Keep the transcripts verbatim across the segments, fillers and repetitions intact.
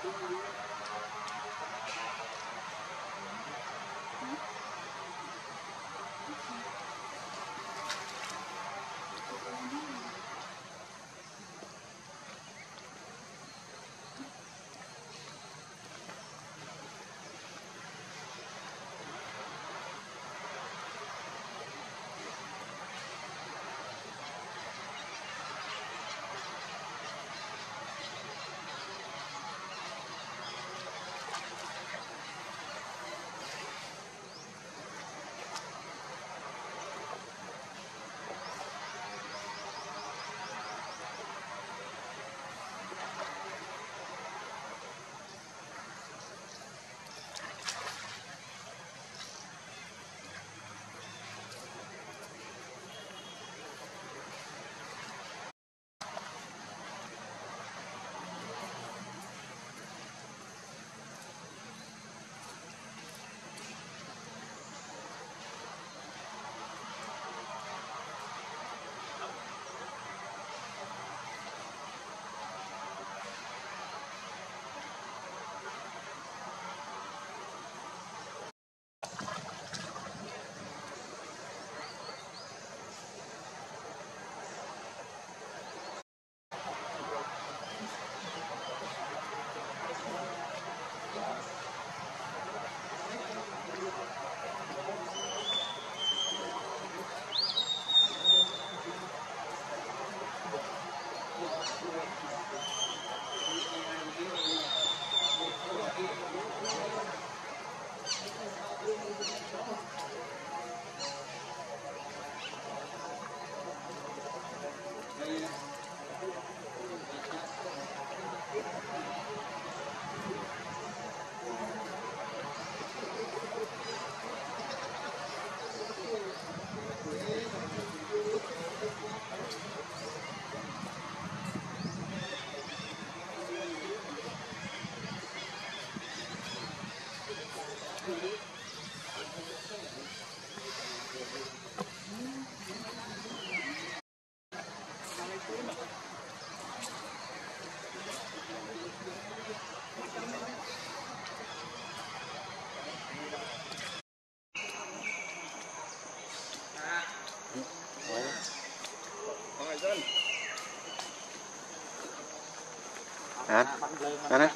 Hả? Hả đấy?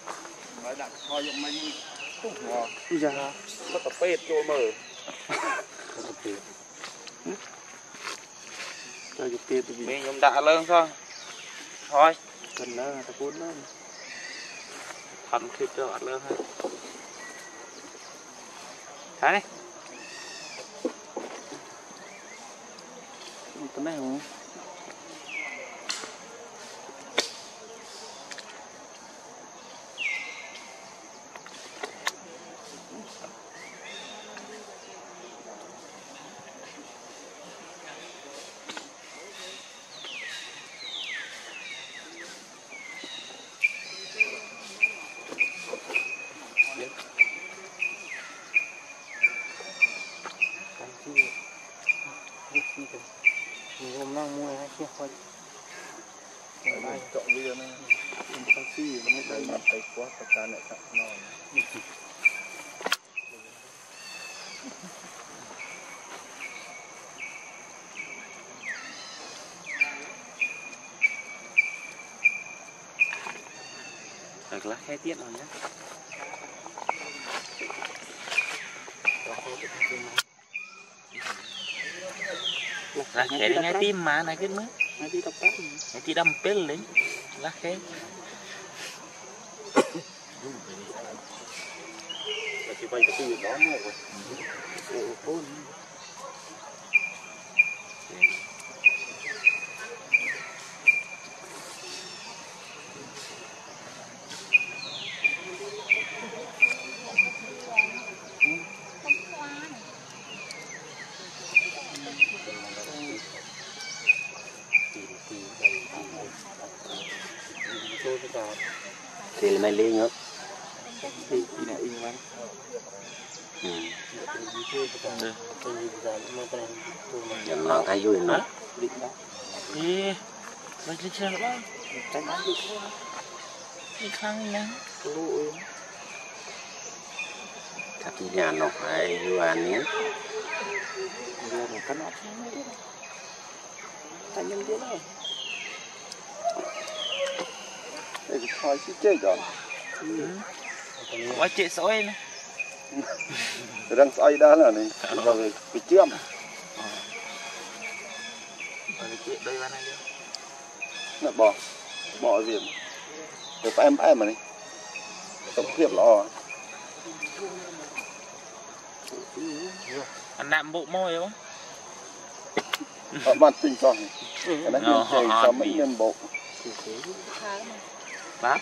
Thôi dụng mình Bây giờ có tập phết cho mở. có tập phết. Cho dục phết thì Mình dùng đã lên sao? Thôi. cần đó là tập cuốn đó. Thằng thịt cho ăn lên thôi. Thái này. Cái này không? Hôm nay mua hai chiếc thôi. Đây chọn bây giờ này. Canxi nó mới Đây tay quá tất cả này sẵn non. Được lá khai tiết rồi nhé. Lá khé đi ngay tim mà này cái mới. Ngay tí đọc tắt. Ngay tí đâm pin đấy. Lá khé. Là chỉ quay cái gì đó mà rồi. Ồ, khôn. Thì mày lên nữa. Thì này in lắm. Nhầm lòng thay vui nữa. Ê, mày lên xe nữa. Cái đó đi đi khăn nha thật nhà nọ hay như anh nhé giờ một cái nọ tại nhân thế này để thôi chứ chơi rồi quá chị sói này đang xoay đó là này rồi bị chươm chị đây vào này nó bỏ bỏ việc rồi em em mà này tổng thiệp lo anh nạm bộ môi không ở mặt tình còn cái này nhân chơi cho mấy nhân bộ bác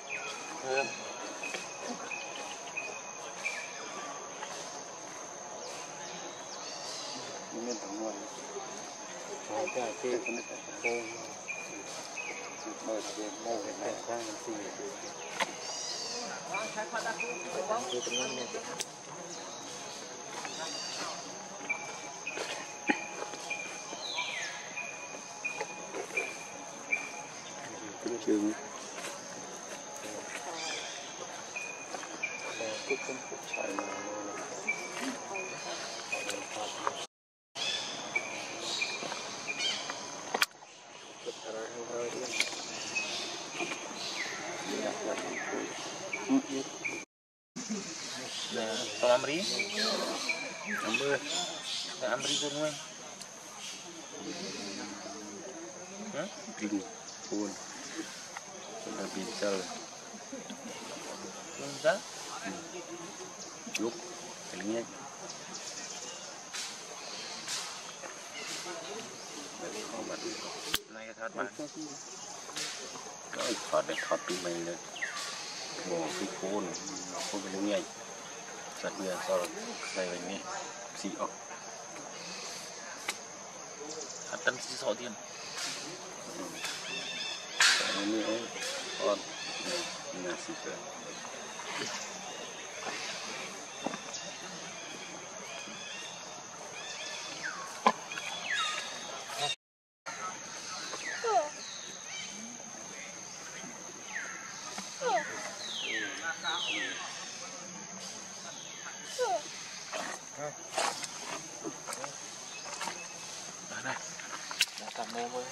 nhân thằng ngoài Hãy subscribe cho kênh Ghiền Mì Gõ để không bỏ lỡ những video hấp dẫn. chừng Tôm Amri Amri Amri con nguyên kinh buồn là biển sơ con rất lúc cái nghe này thật bạn cái thọt để thọt từ mìnhเลยbỏ cái khôn khôn cái nghe chặt bia sau đó đây là nghe xì ốc hạt tân xí sọ tiền cái này con nhà xì rồi này đã cầm mô với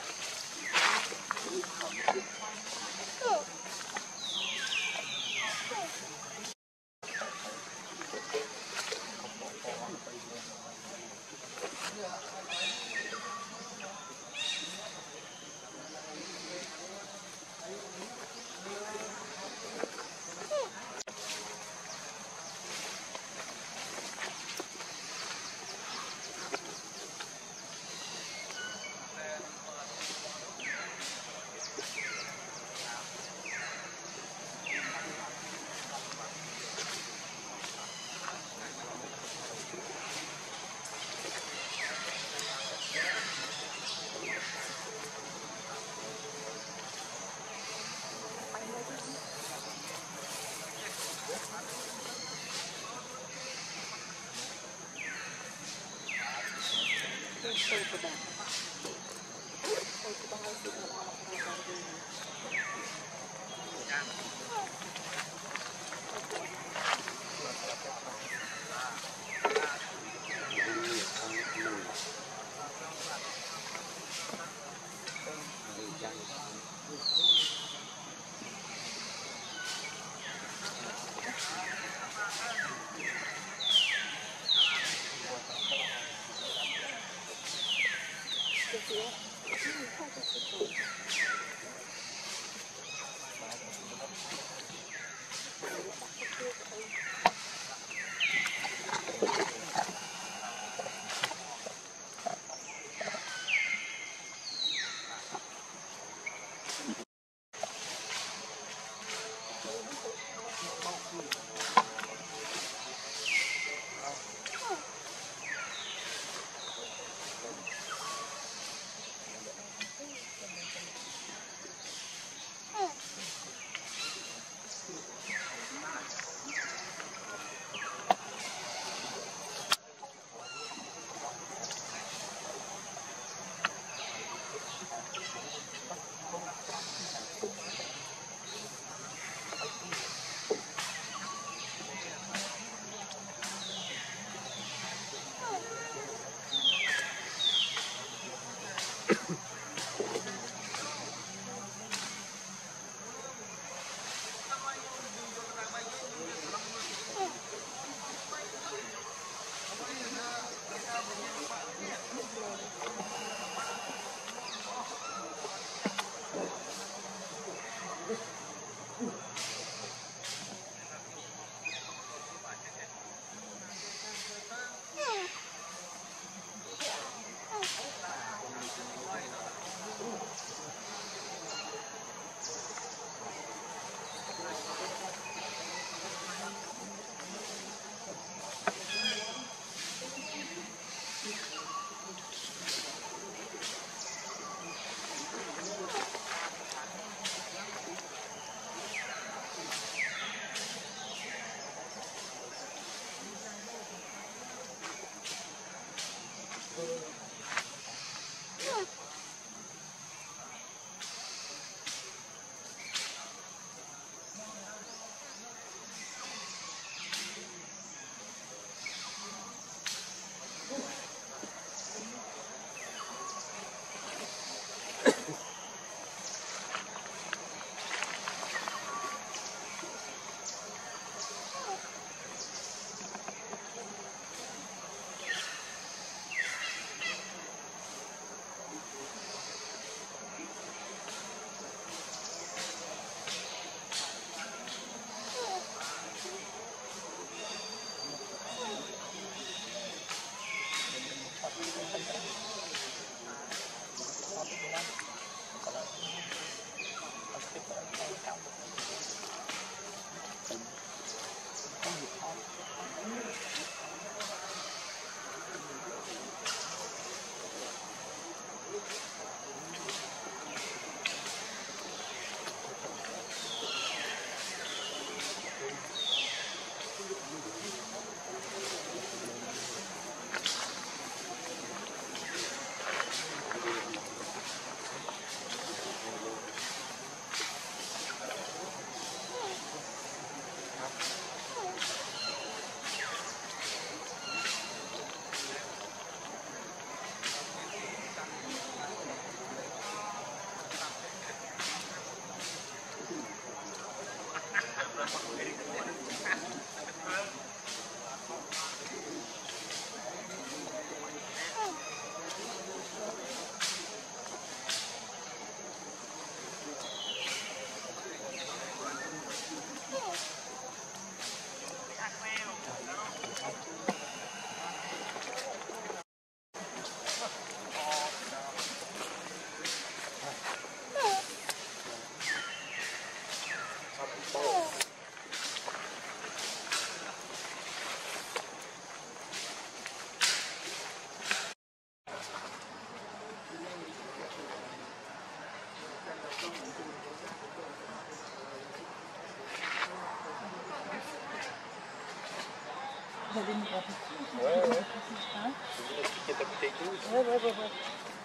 Ouais, ouais. Hein? Qui est habité avec nous? Ouais, ouais, ouais, ouais.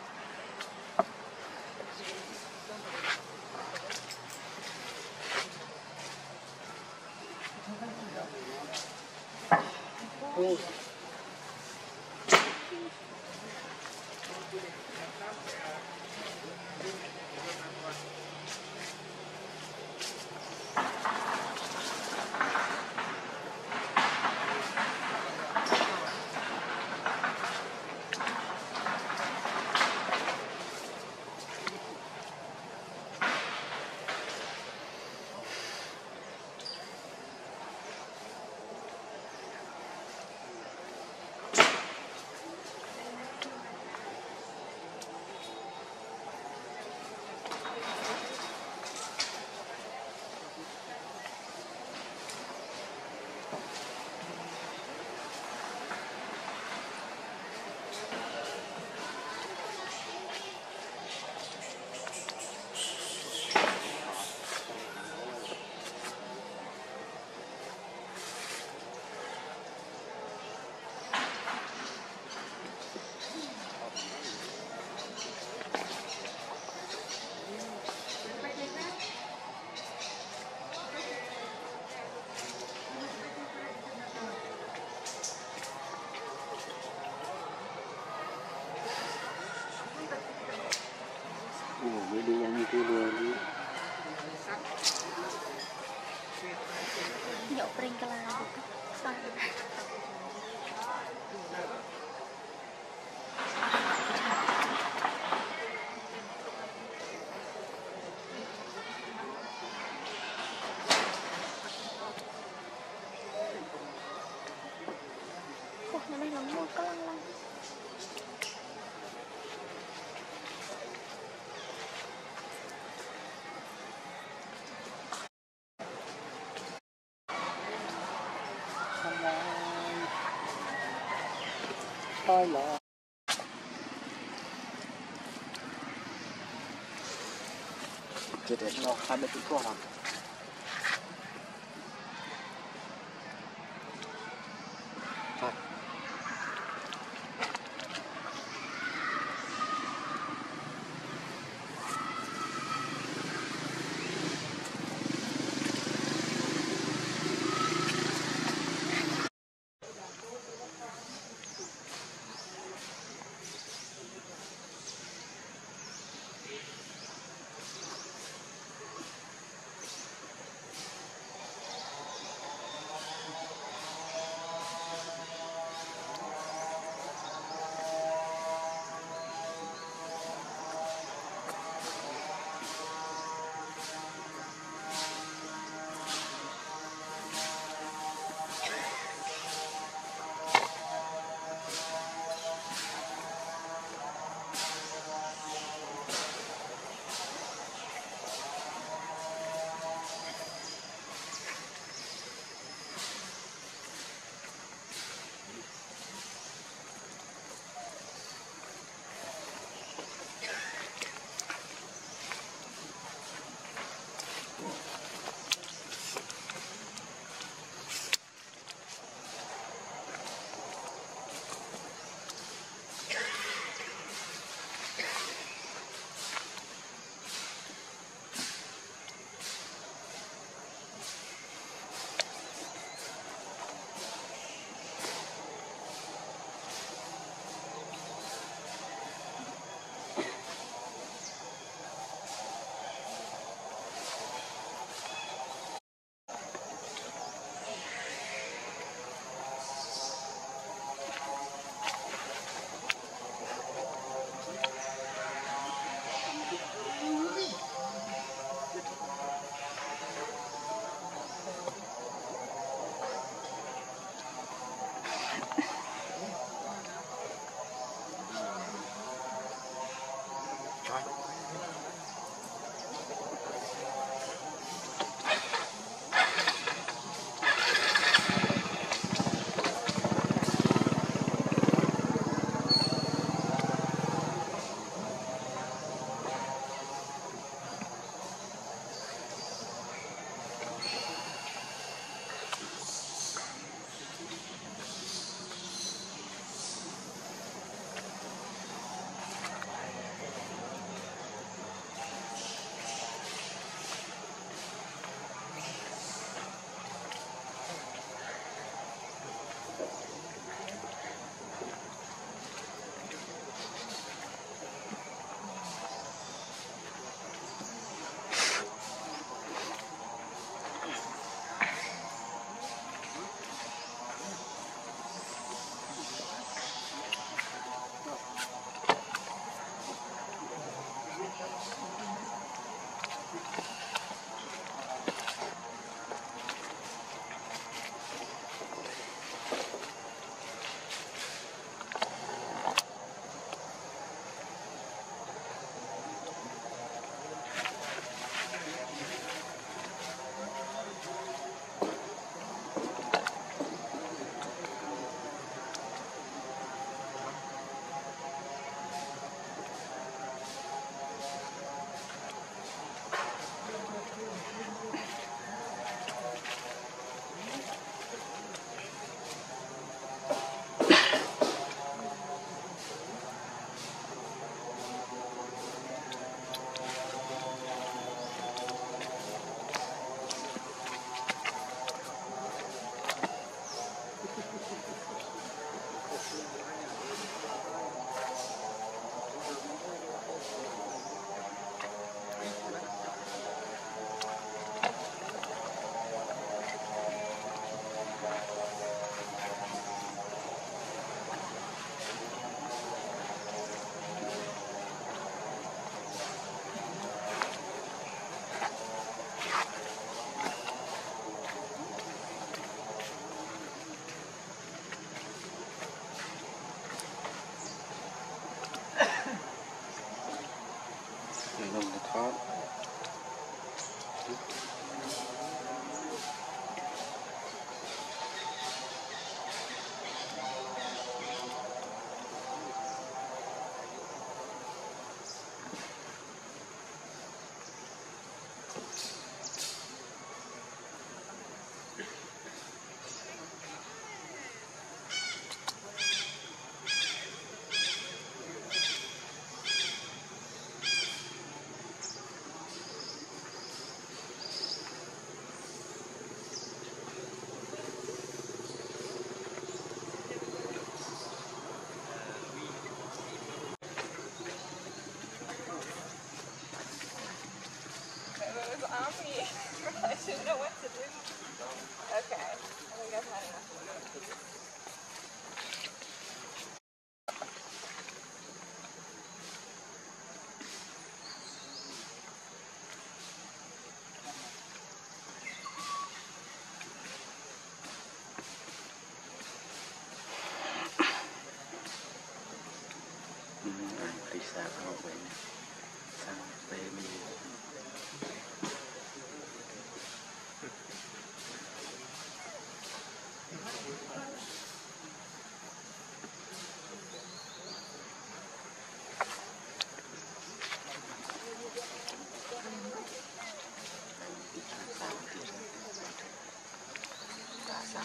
Oh. Ủa, đi ăn cái lừa đi. Nhậu pring kala. Ủa, nó đây là mua có lăng lăng. Thôi là chết đấy nó hai mươi tuổi con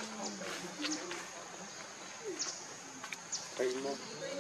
Vậy mà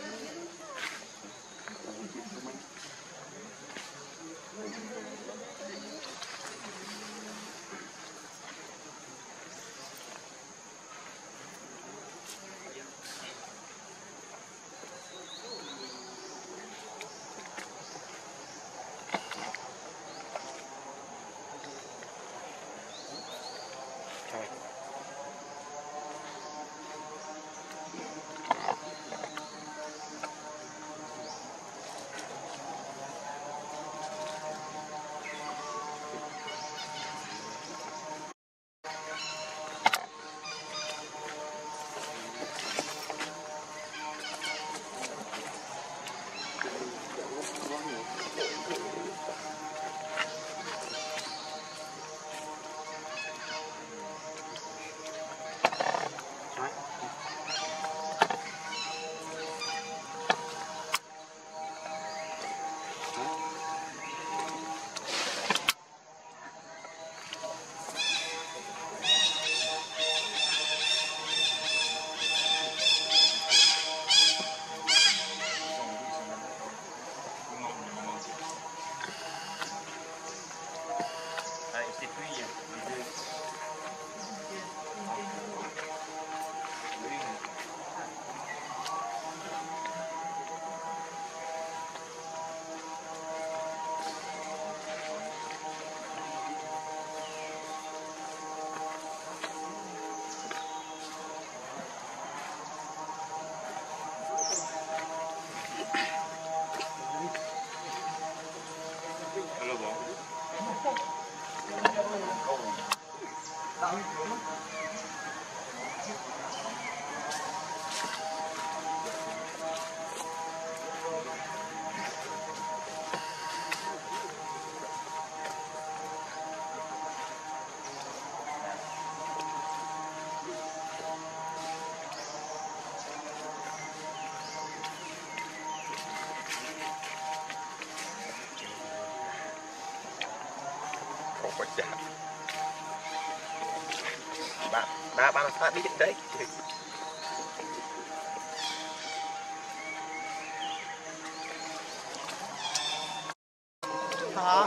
quạch chặt bạn đã bạn phát đi đấy hả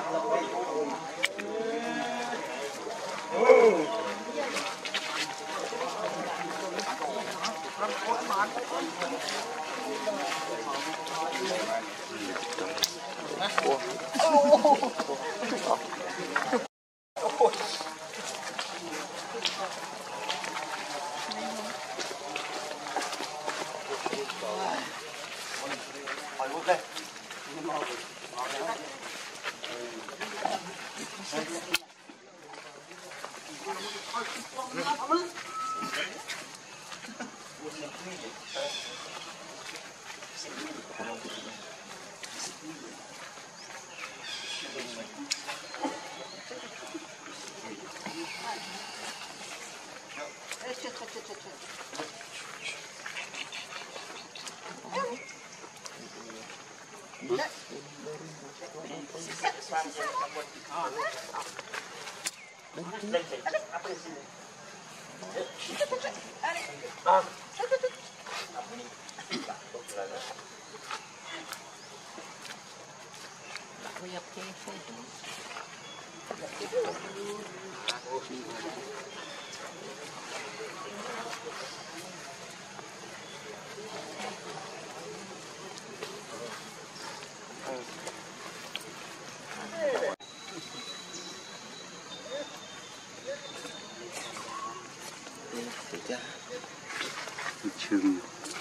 chừng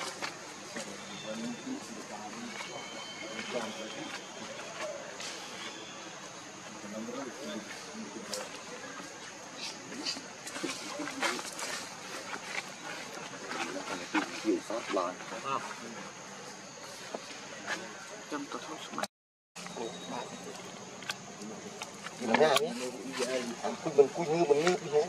kiểm soát lại trong tổ chức mà mình nghe nhé mình cùi như mình như thế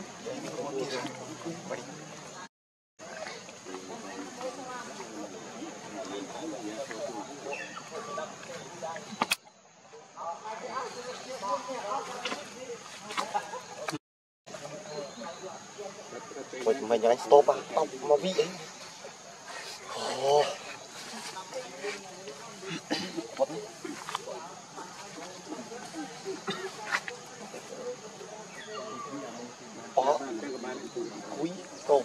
Thank you. mình mình anh stop à stop mà vị ấy ồ ó quý stop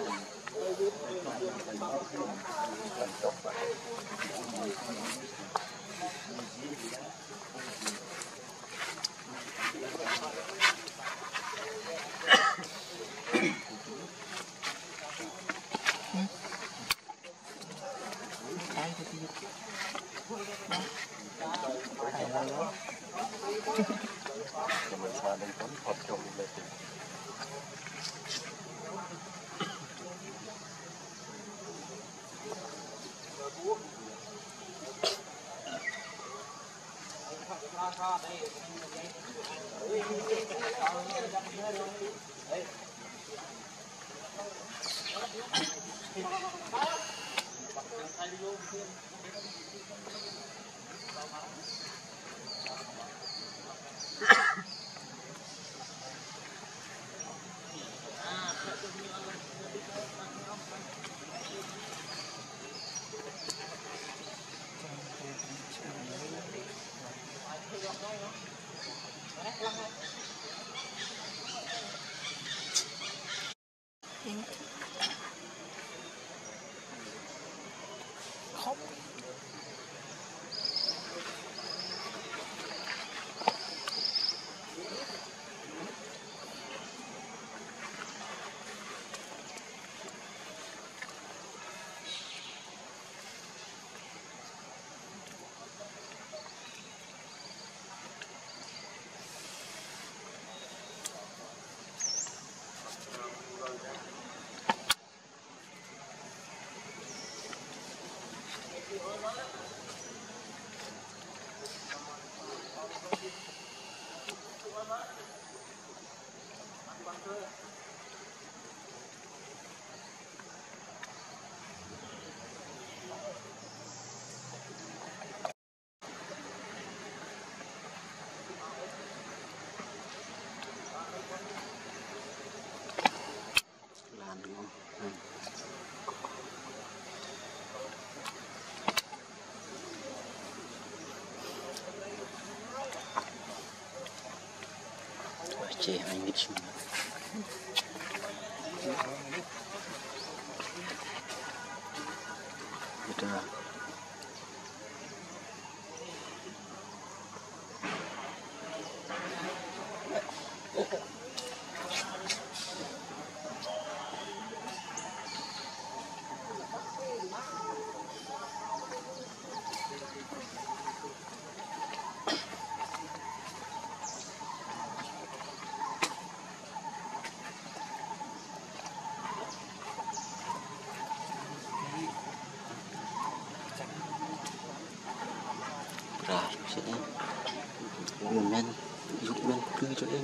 chị anh biết không? Betul. Rồi sẽ dùng men dùng men cưa cho em.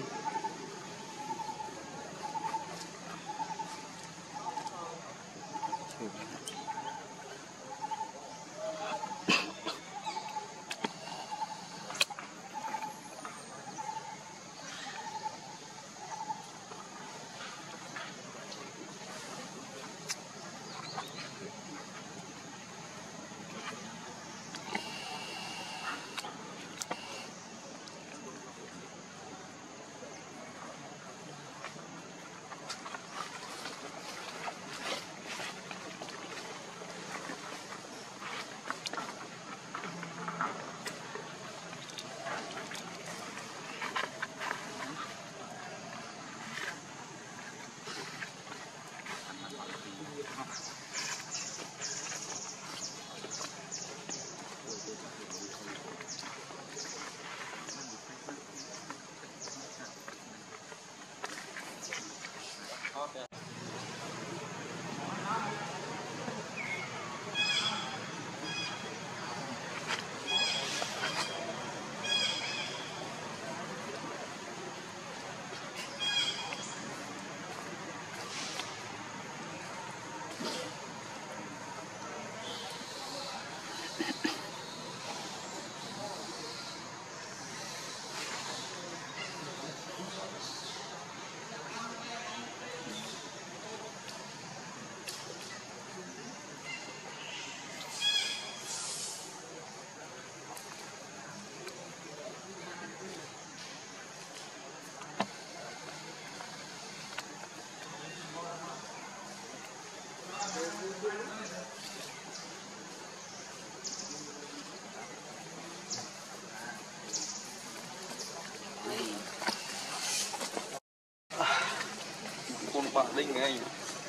linh ngay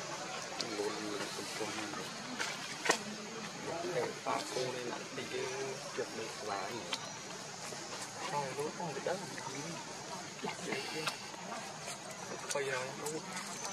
phá cô đây là đi cái chuyện được vài thôi nó không được đó bây giờ nó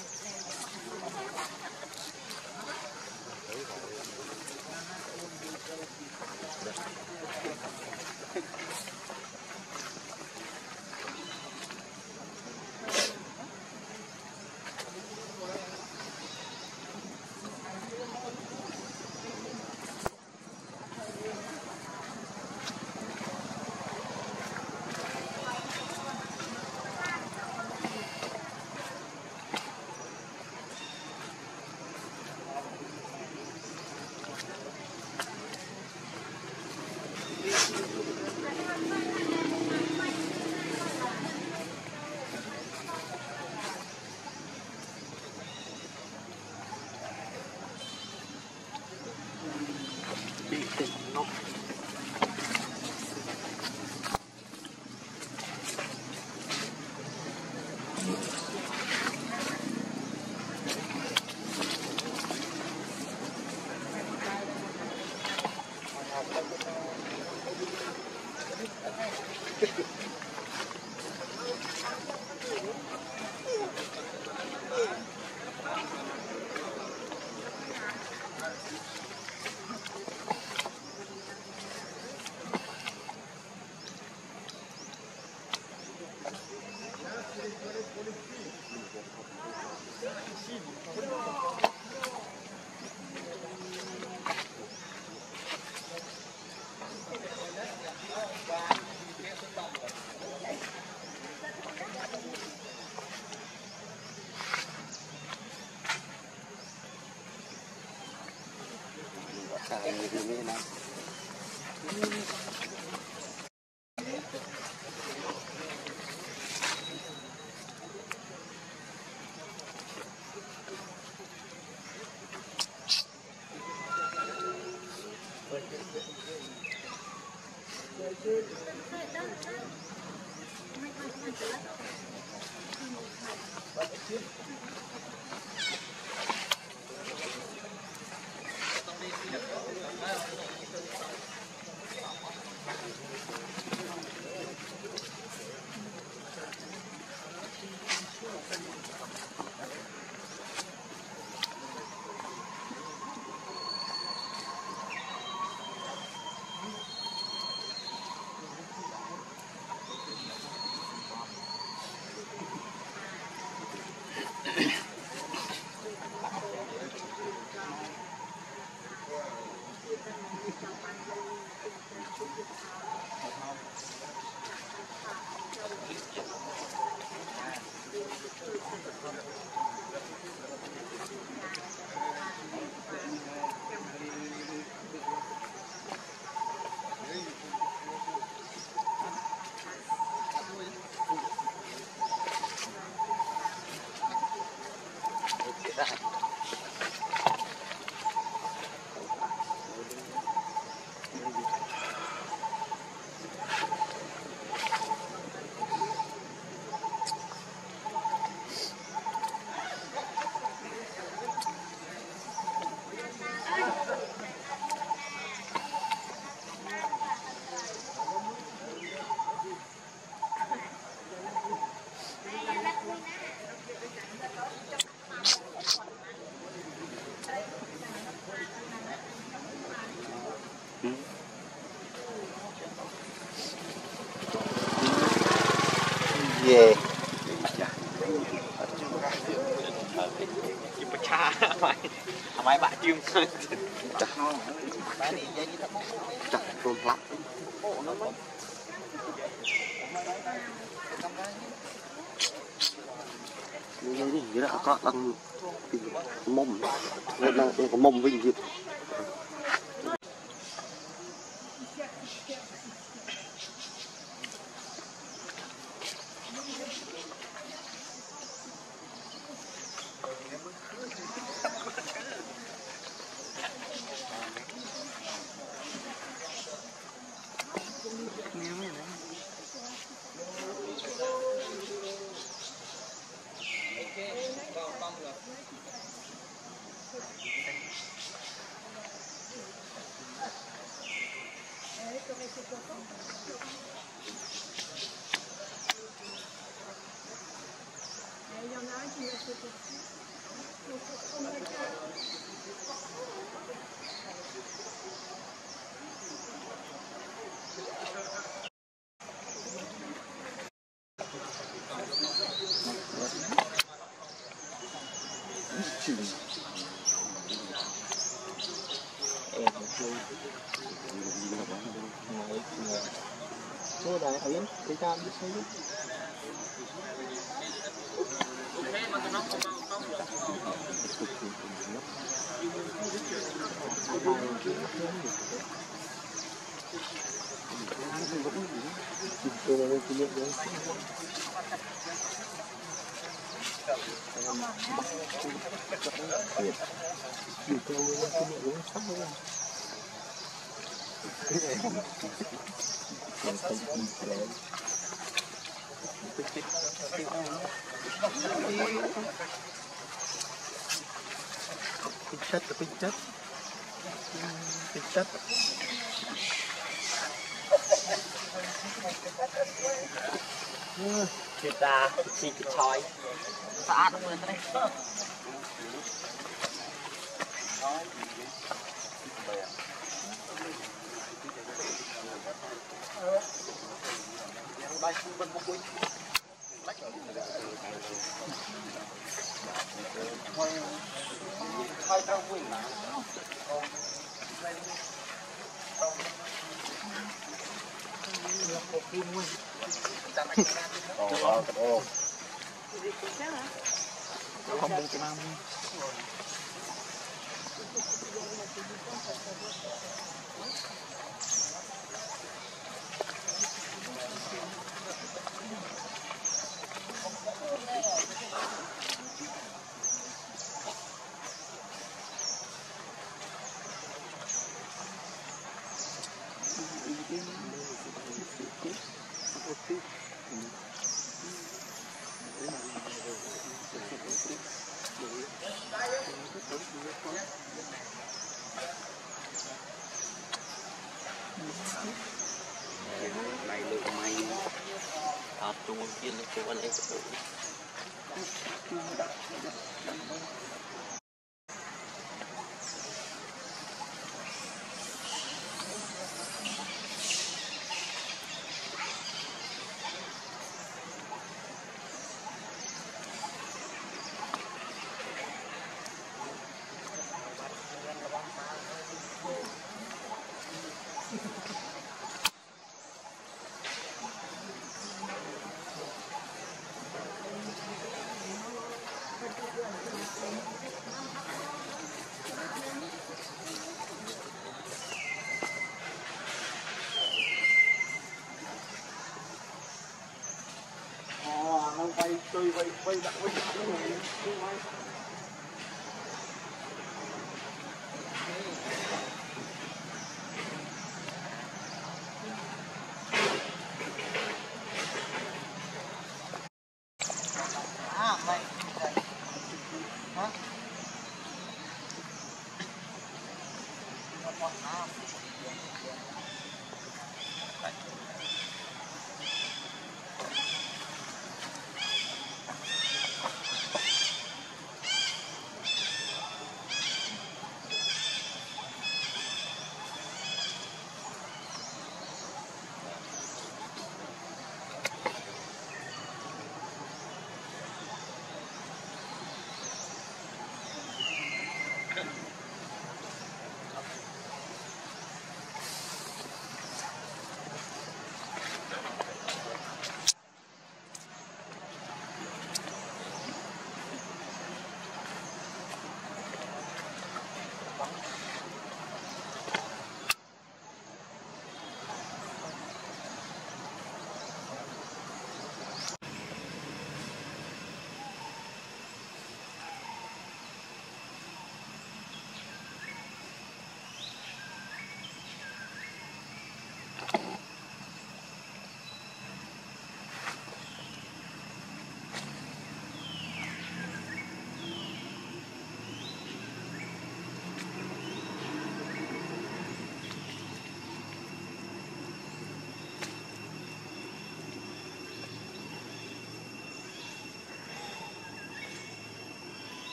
xài như thế này nè về máy bạ chim chặt chặt tôm lắm như thế gì đó có ăn mông nên là có mông với gì Okay, come, come. Số này ở yên, đi ra đi số. Pích chất, pích chất, pích chất. Người ta chỉ cái thỏi, phá nó lên đây. Không muốn cái nào này lượng mày ở trung kia là chỗ anh em quay tôi quay quay đặt quay quay à mày hả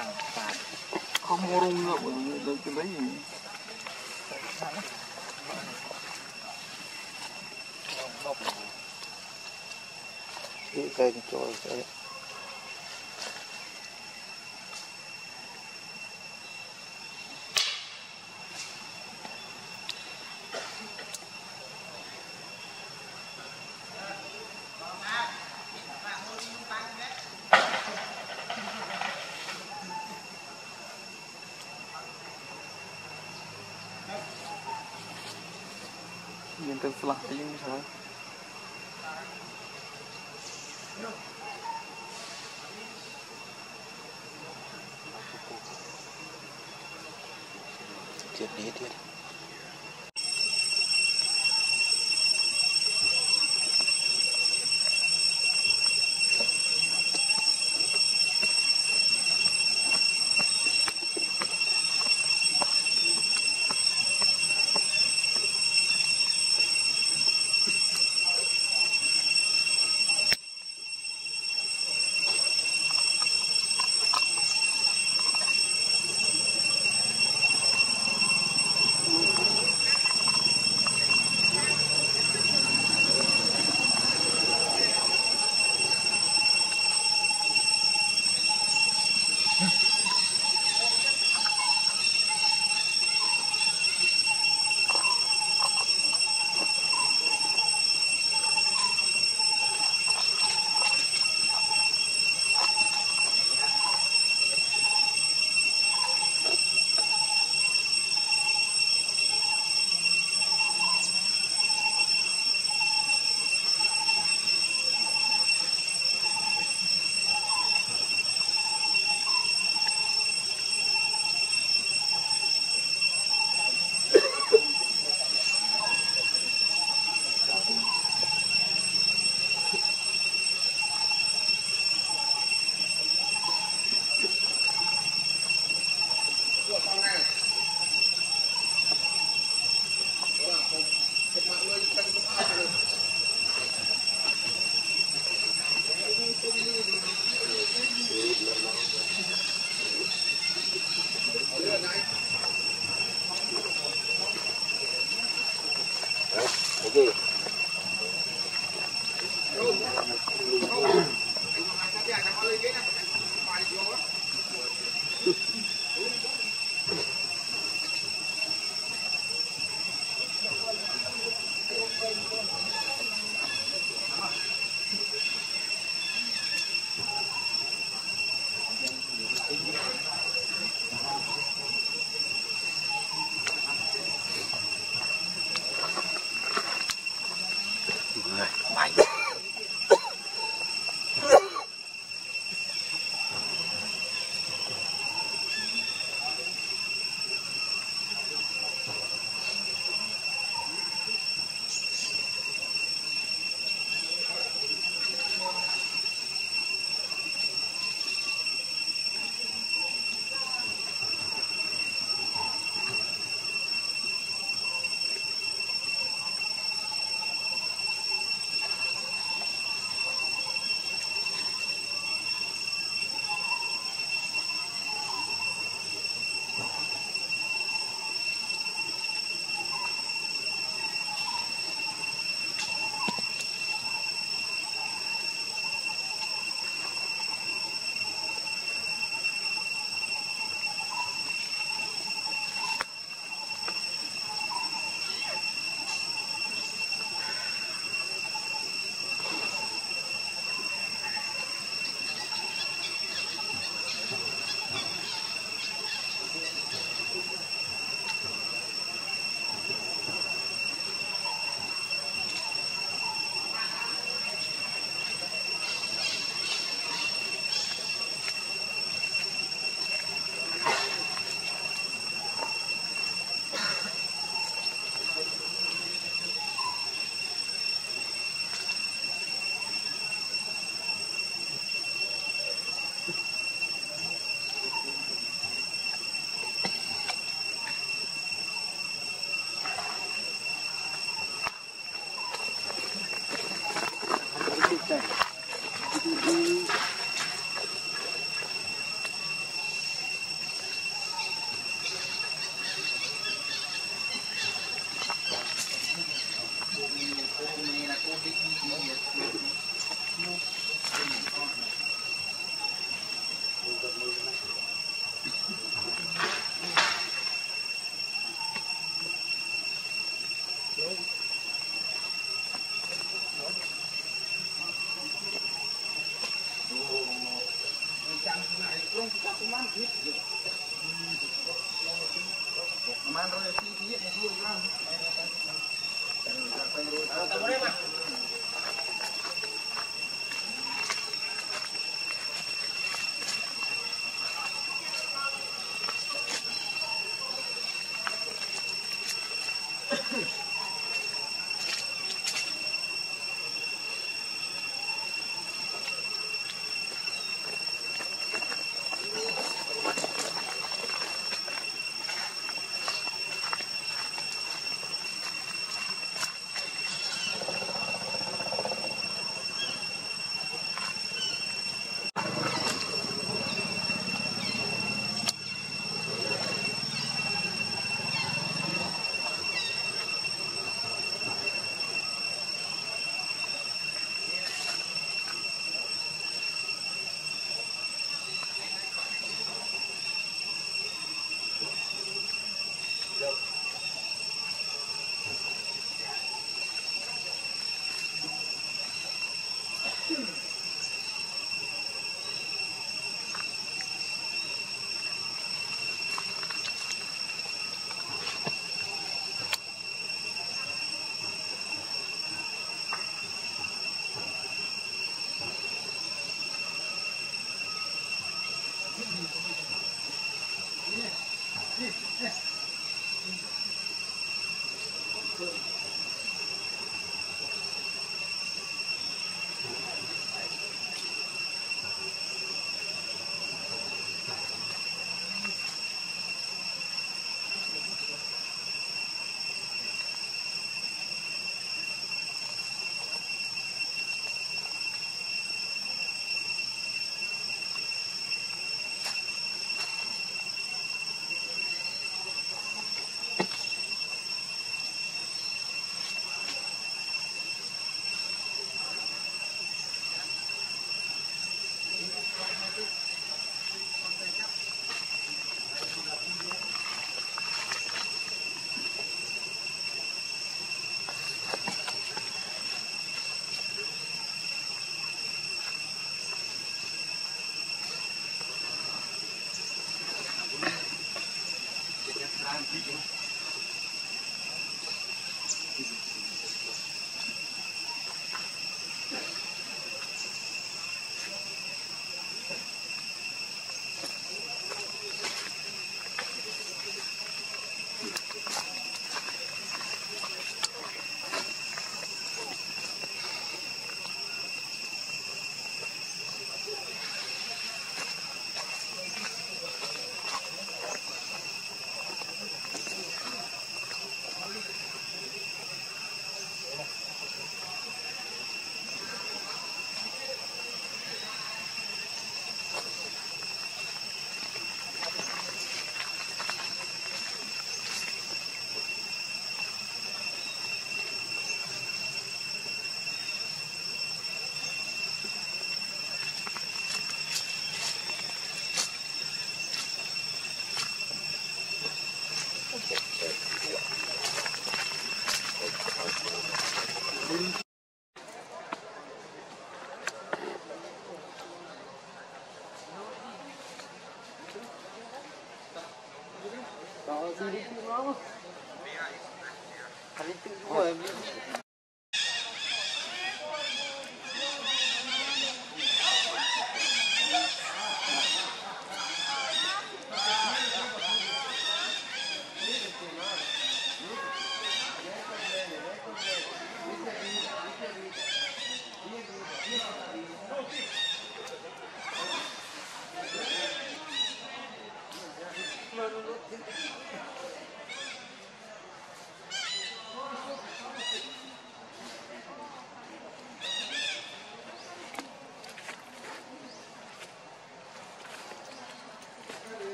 không mua rung nữa được cái đấy đi cây cho cái nhìn từ flash tiếng sao chết đi chết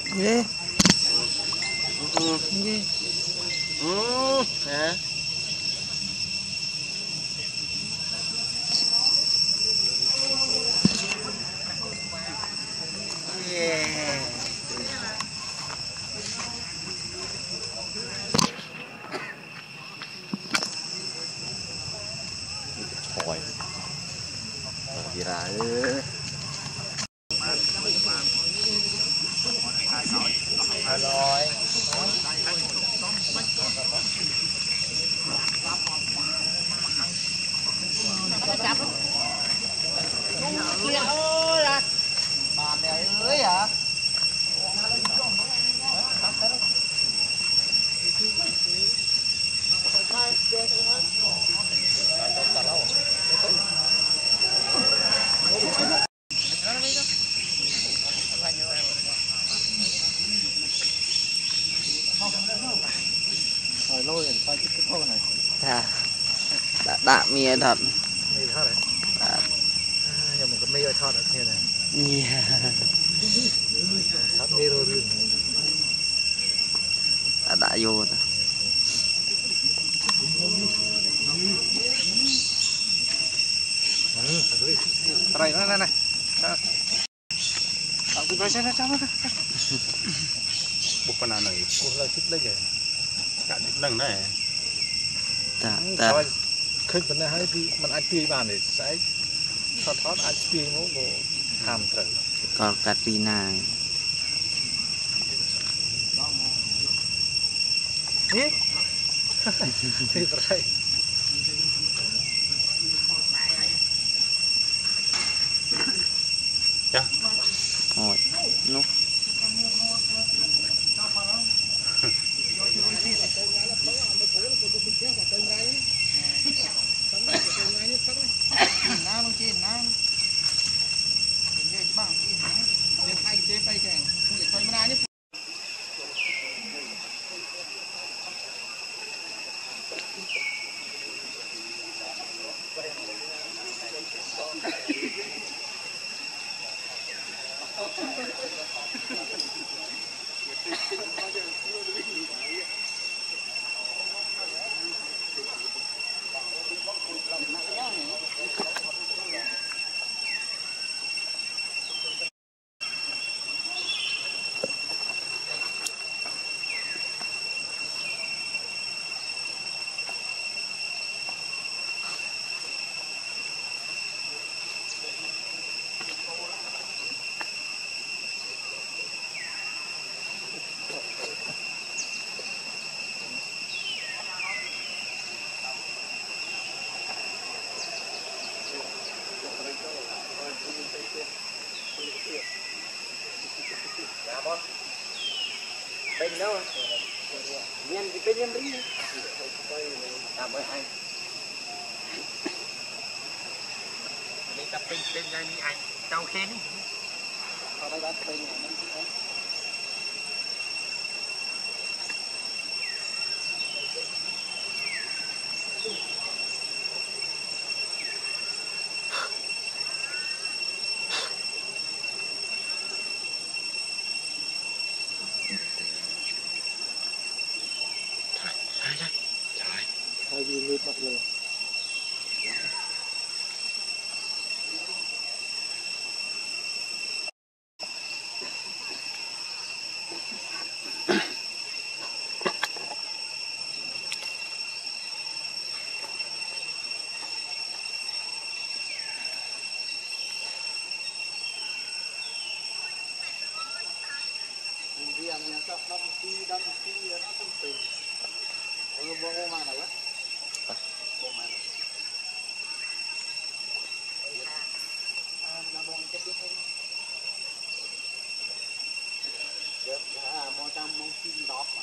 ghê Ừ. ghê Ừ. Hả? yeah. Thôi. Gì ra ư? Rồi. Bàn này ơi hả? Rồi lôi rồi coi cái thô này. Chà đã đã mía thật Mì thot đấy. đã Nhưng mà cái mì thot ở kia này. yeah. Thot mì rồi rừng. đã đã vô rồi Ừ, đây này này này.เอาไปใช่ๆๆๆ Bục phần nào này? โอ้เราคิดได้ไง Cả đứt nâng này. จ้าแต่จ้าขึ้นเป็นให้ที่มันอัดปีบ้านเลยใช้ทอดทอดอัดปีมั้งโบทำเต๋อก็กัดปีนางนี่นี่อะไรโอ้ยนุ๊กน้ำต้องกินน้ำเย็นบ้างกินนะเดี๋ยวใครเจ๊ไปแข่งเดี๋ยวใครไม่ได้นี่ bên đâu nhân thì bên nhân đi làm với anh đi tập bên bên đây đi anh trong khen ở đây bắt bên này Hai viên nước mặt rồi. Dia yang tak mesti dan mesti dia tak penting. Kalau bawa mana ya? Bawa mana? Ah, nak bawa ke sini. Được, à, mau trăm mau xin đọt mà.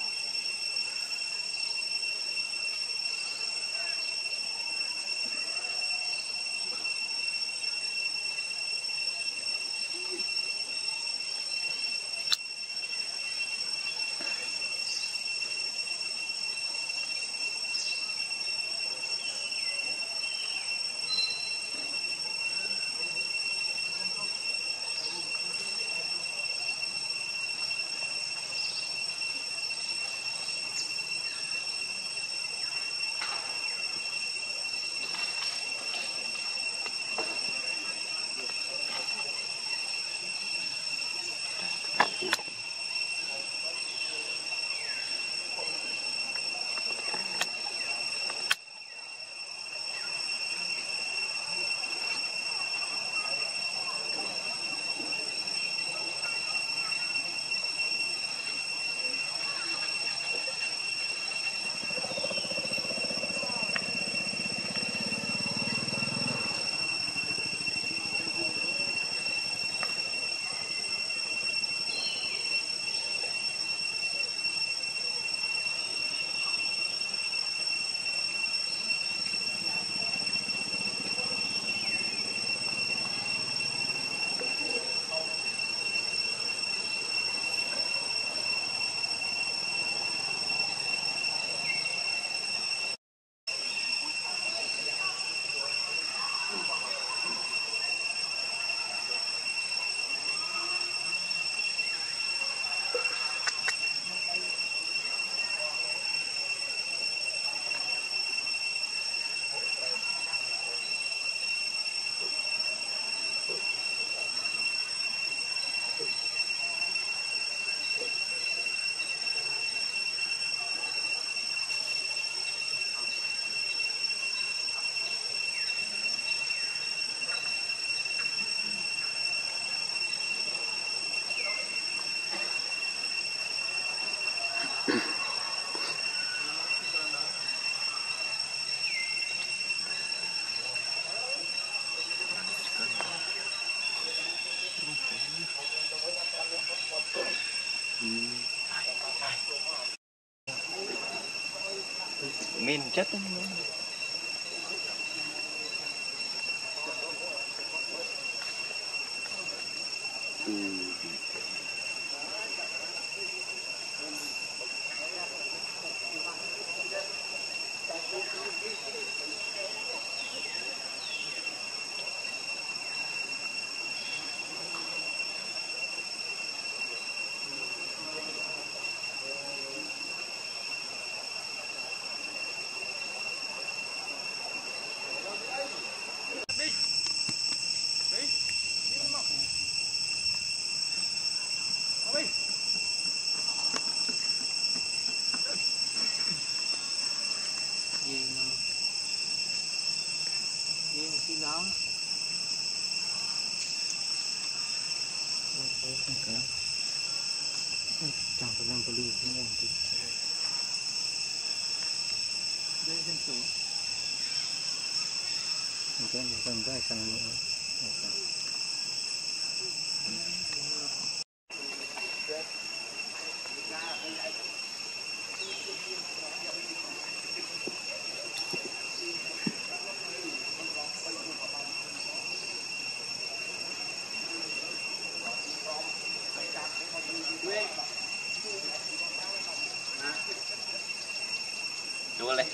Min chất chẳng có làm cái gì thế này thì đây trên số cái này cần cái cần nữa Chúa lên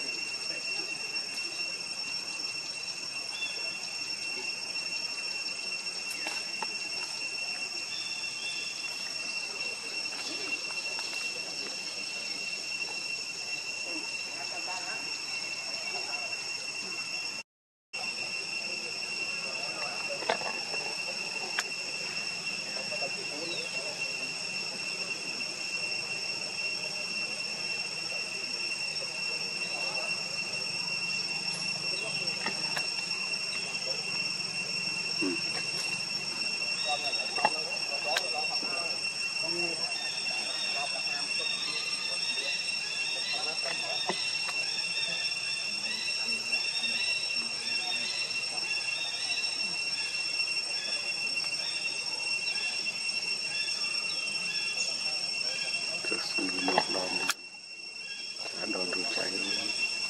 terus một đòn đã đòn rượu cháy luôn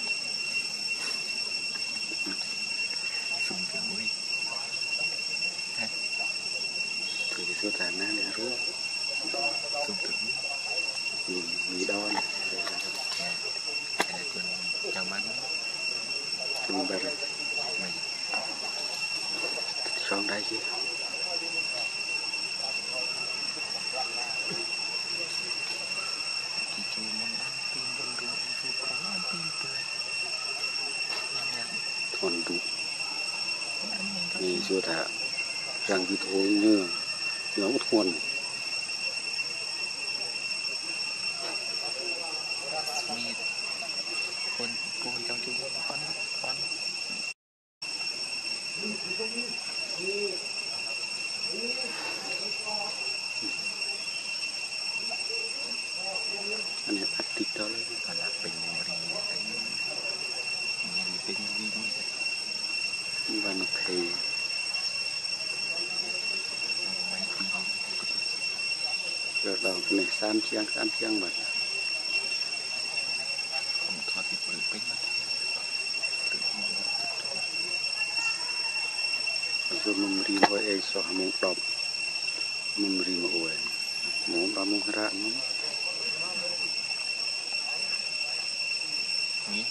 sung cái mũi từ cái số thản này rứa sung từ mì đo này cái này còn trong bánh trong bánh mì son đây chứ thuần đủ vì chưa thả rằng cái thối như nó thuần con con trong chung con con anh em ăn thịt đó lấy còn là bình rì cái nhà đi bình rì và nó thề rồi đầu cái này san chiang san chiang mà không thoát thì phải bình rồi mình rì với ai so mông đập mình rì mà ủi mông đập mông ra mông Hãy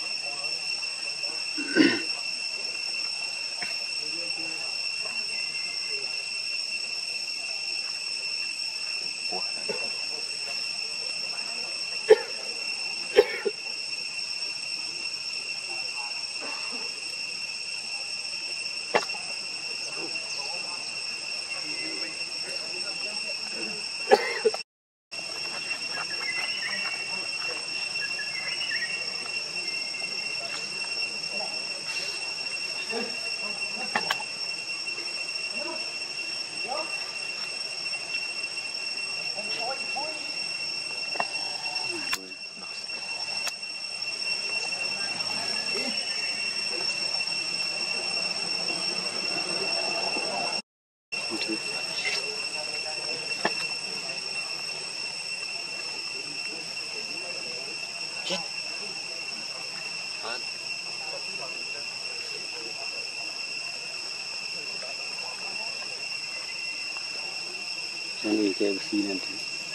Yang ini kayak besi nanti.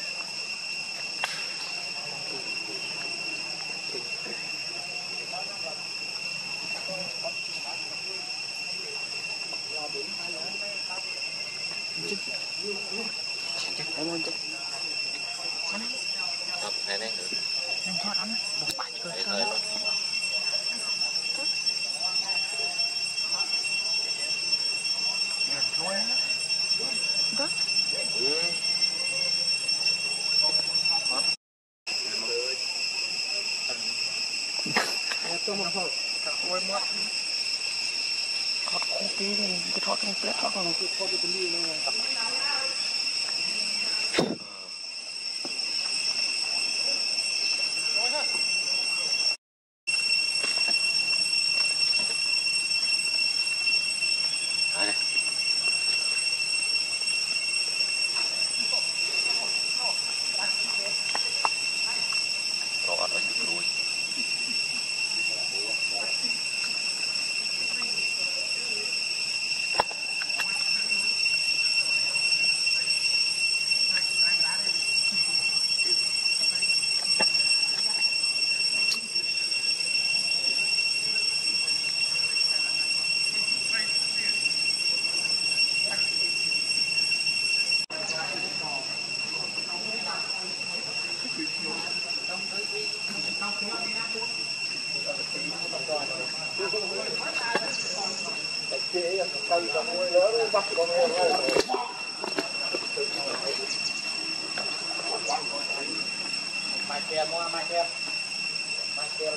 Em muốn chạy. Tập này này được. Nên thoát ăn, bọc bạch rồi sao? Đó. Thoát khô tí thì cái thoát cái plét thoát còn cái thoát cái tấm đi nữa. Mai kem mua mai kem mai kem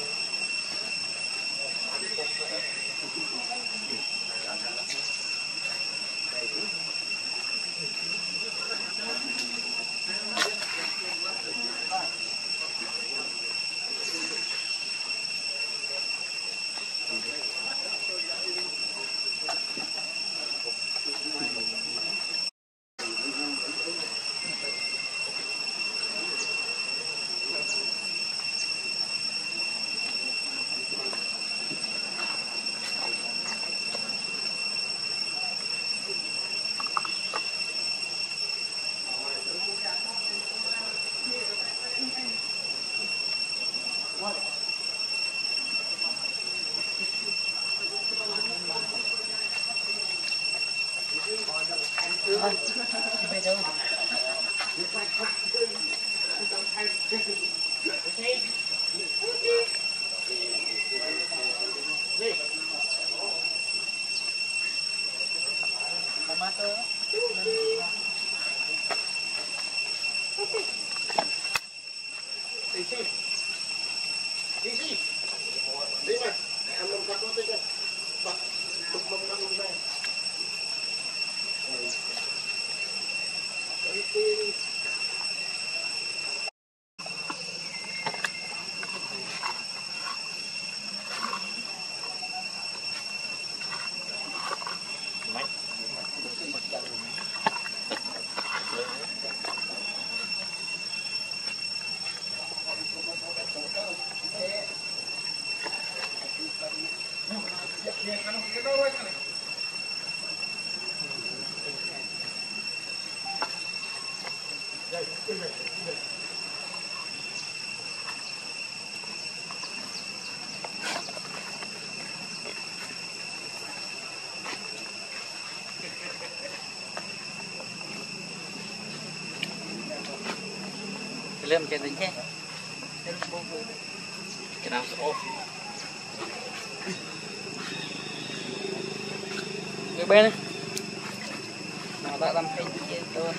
Lên trên đỉnh nhé. Cái nào ôm. Cái bên này. Nào ta làm hình gì tôi.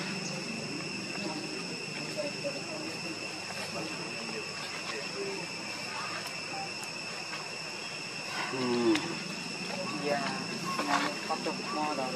Hmm. Dạ, ngày có tục mò đó.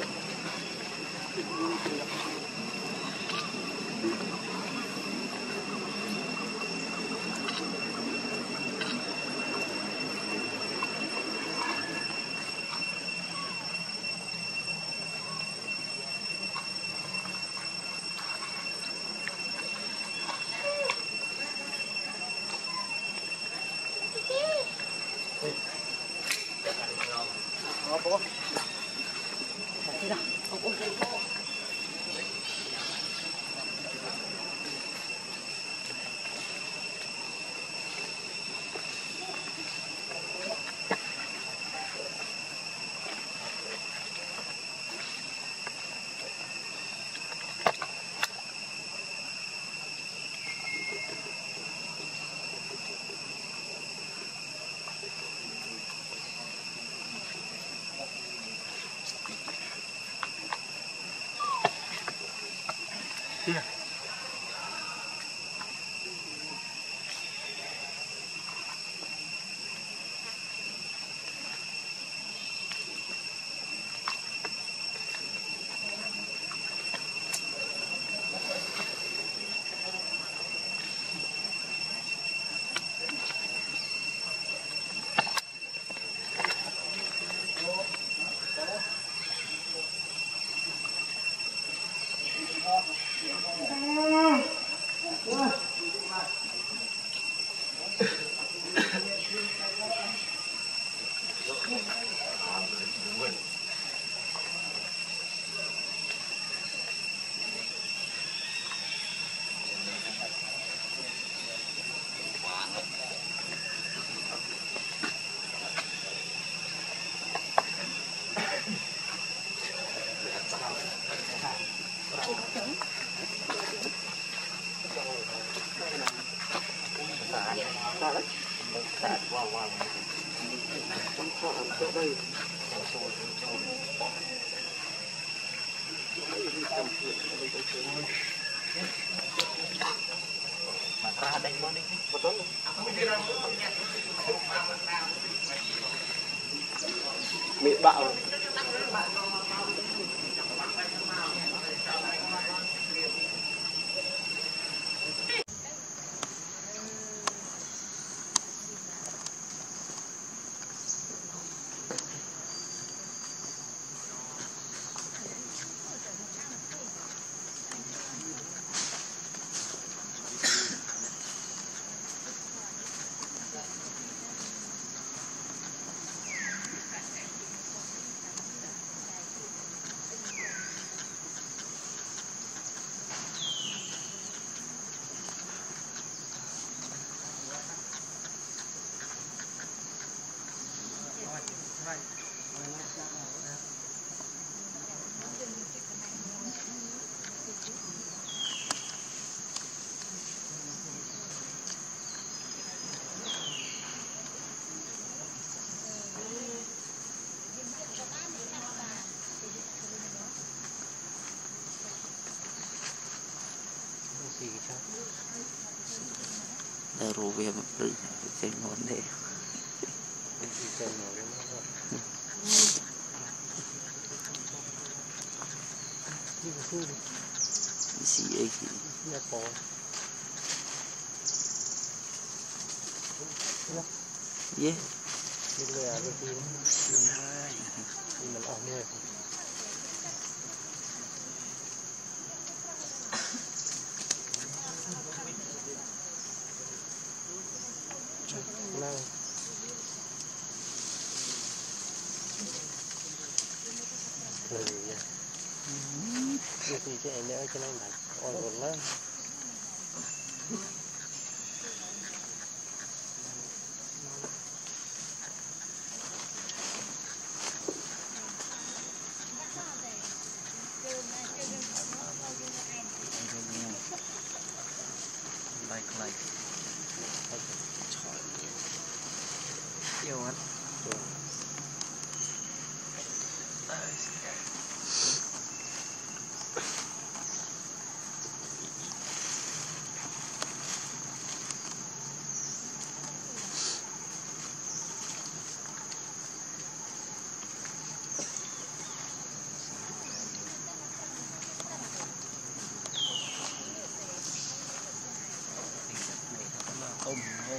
xa đấy Sạt wow wow. trong xa ăn chỗ đây Mà ra đây món đi. betul mị bạo Đã rủ về một rừng xem món này. Xì ấy thì yeah. Nào. Rồi nha. Điều gì chứ anh đỡ cho nó đặt ổn ổn lắm. Like like. Yêu hắn. Ôm hô.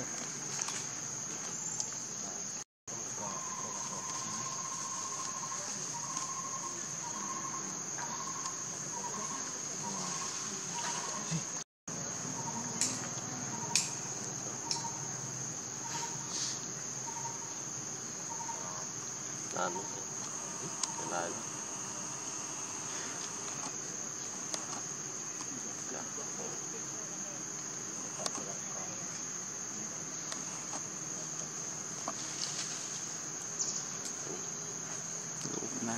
Làm cái này mà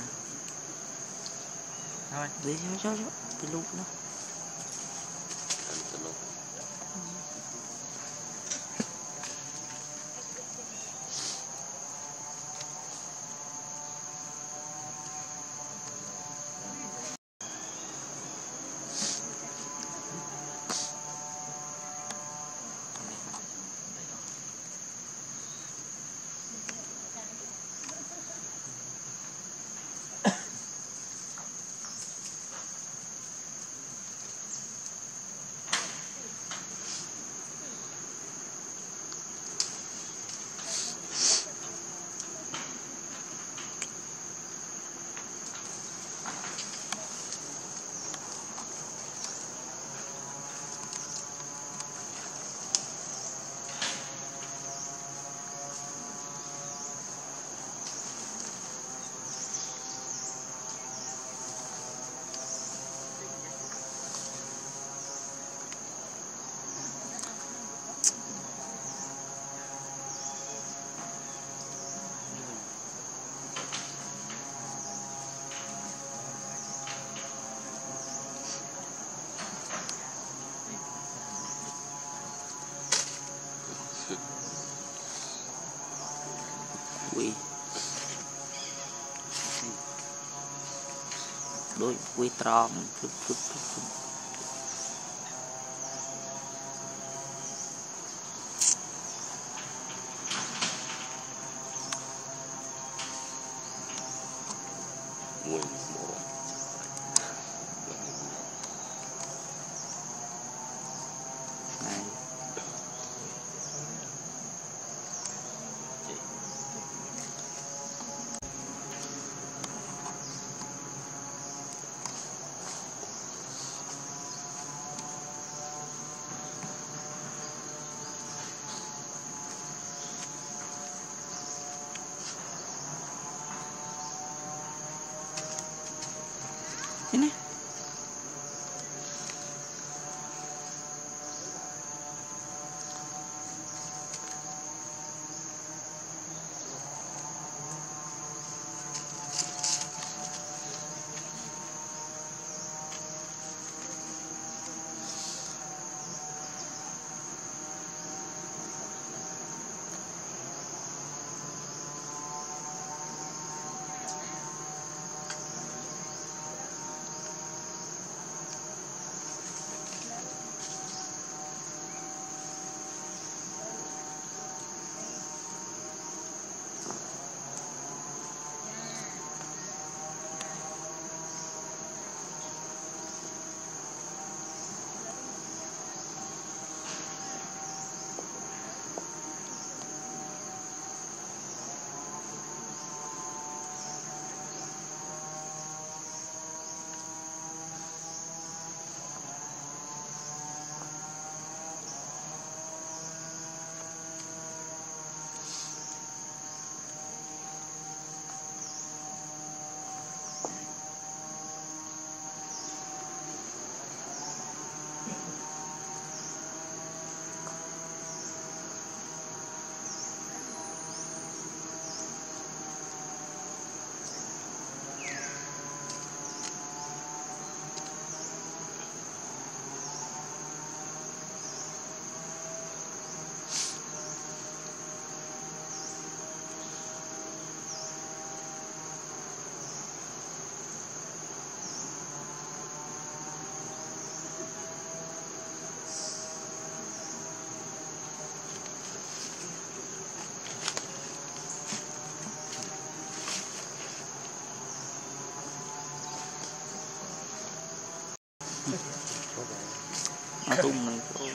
Thôi. đi cho cho cho cái lúc đó. quỳ đôi quỳ tròn phức phức phức phức mùi mùa này ini tung này thôi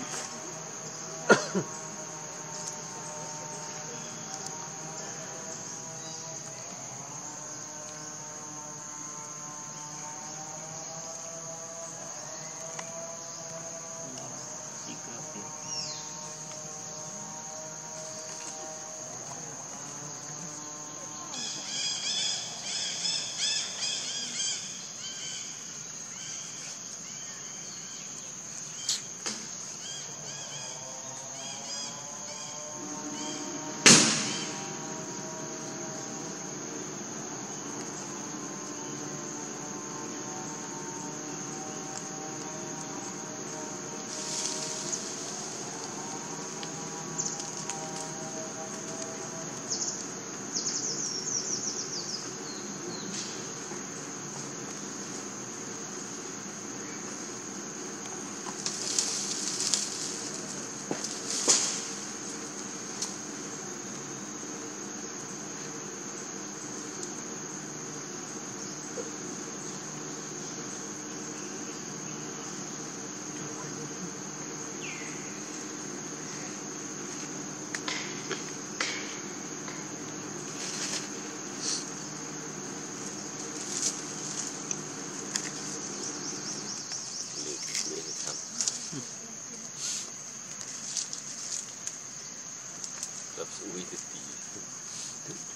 lập sự uy tín tự cho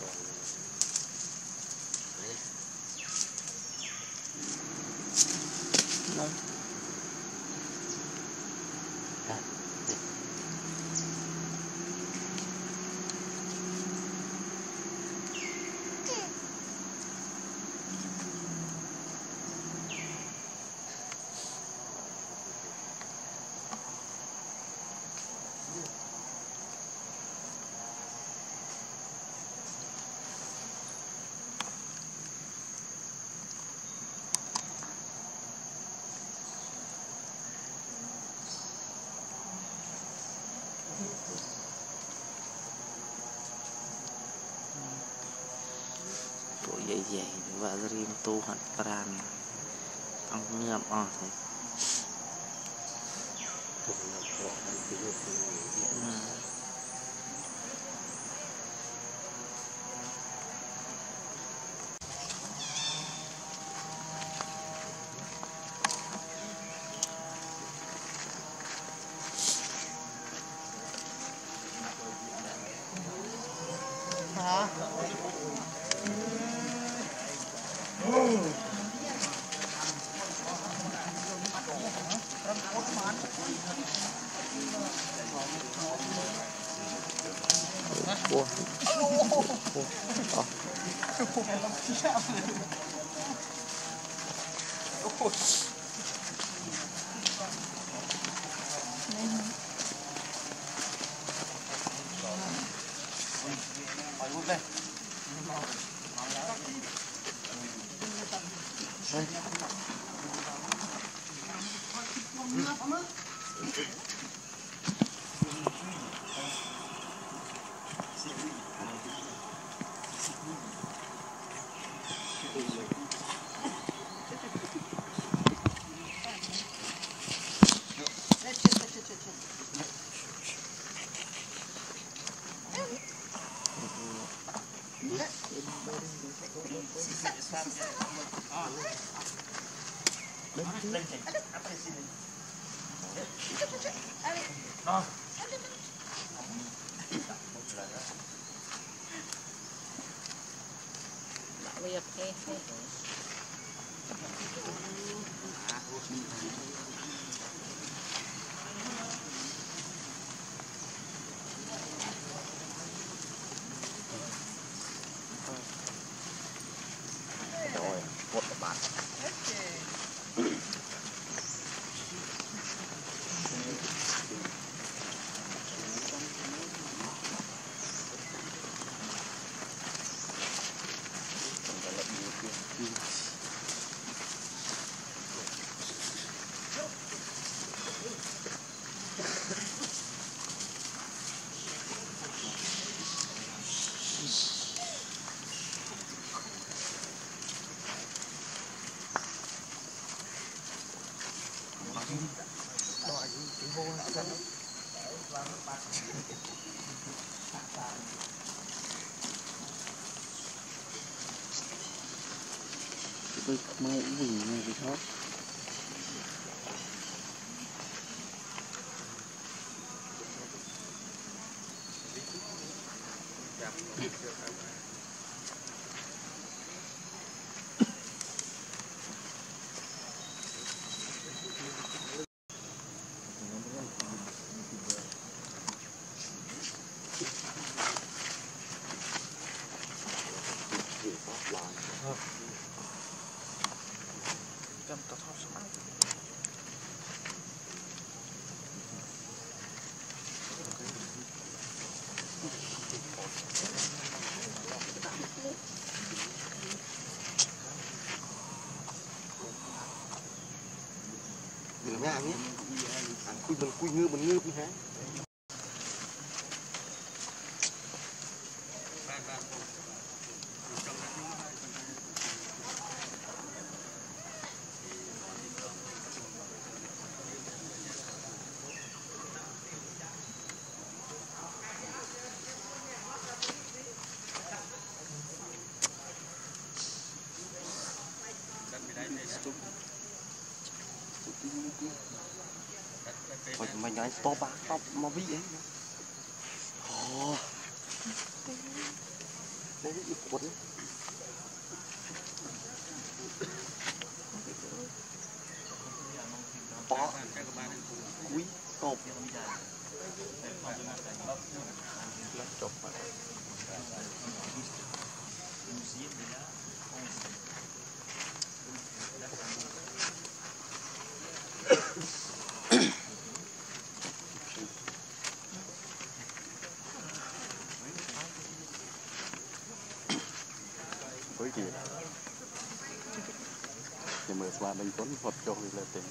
nó vậy và riêng tu hạt pran ông ngợm o thế Wah, tôi mau gì này thì thôi. Đường nha nhé, ăn cùi mình cùi ngư mình ngư đi hả? Ôi mày nói stop á, stop mà bị ấy. Ồ. Đấy bị cuốn. Bó. Quý cộp. Chụp vào. Với kìa thì mở xóa đánh tuấn hoặc cho người là tình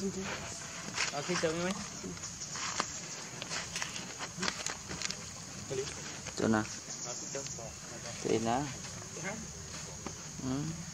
Oke, coba mấy. Chỗ nào? Thế nào? Ừ.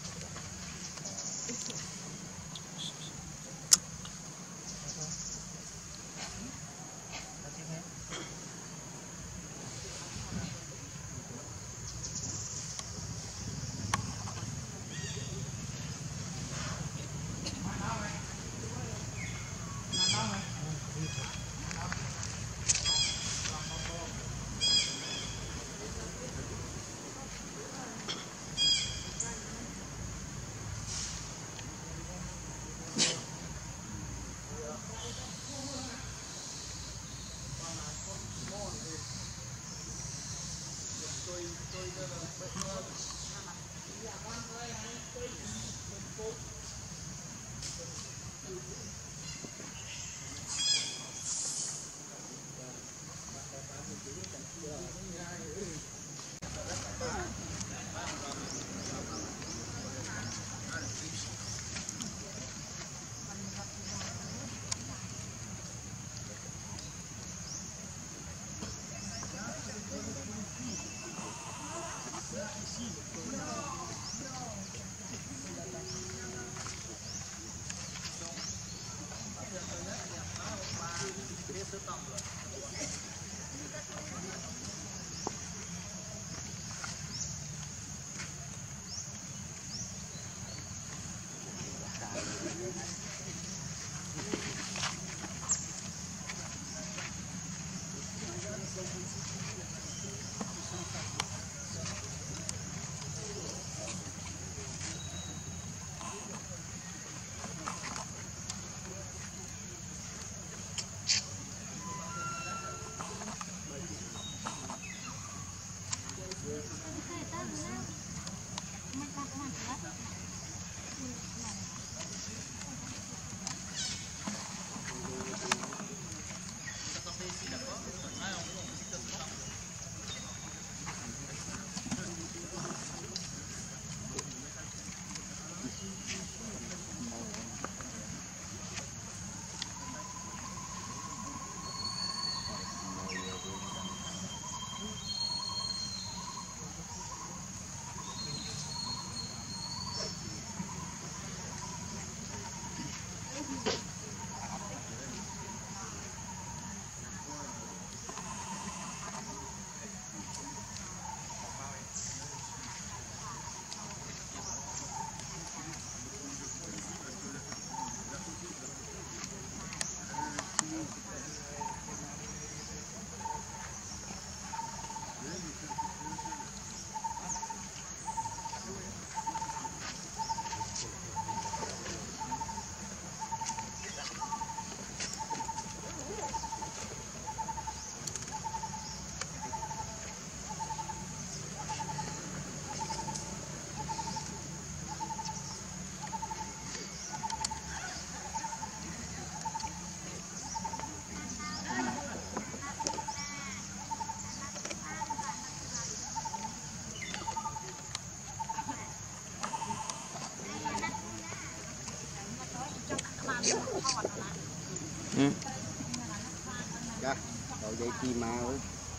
Ừ. Dạ, đầu dây chim mau.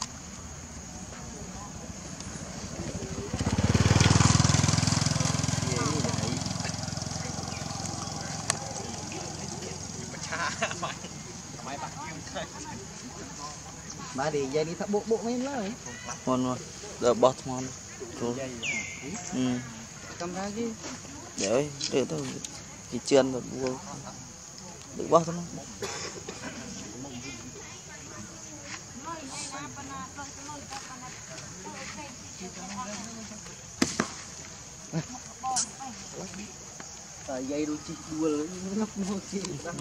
Mà đi dây đi thắp bộ bộ mấy lời. Ngon ngon. Đỡ bọt ngon. Ừ. Cầm ra chứ. Để ơi, để thôi. Cái chân rồi bua. Được bọt thôi. Tại dây đôi chị đua ngấp mua chị răng.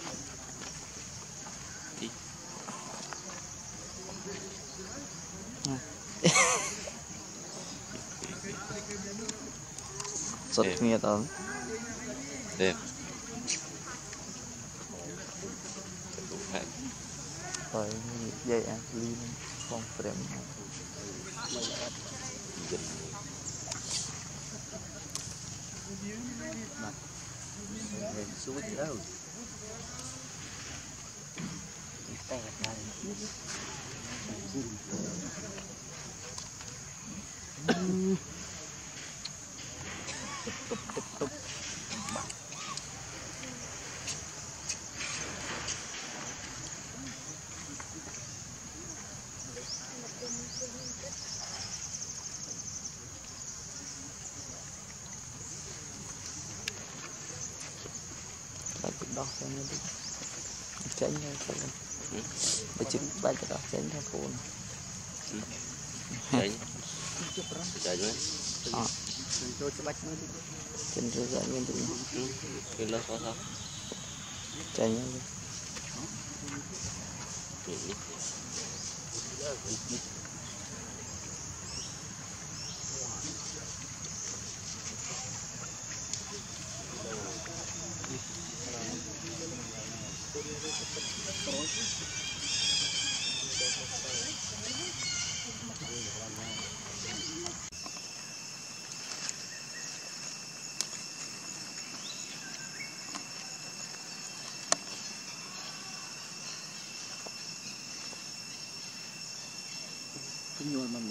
Sốt nghe tao. Đẹp. Rồi dây ăn lim con frame. Suốt đâu. tè này tục tục tục đó xem đi tránh thôi thôi để chừng bay cái đó tránh thôi cô Đấy. Đấy nhé. à rồi cho bạch mới đi chân rồi dậy nguyên tự Cái lớp có sao? tránh thôi nhồi mà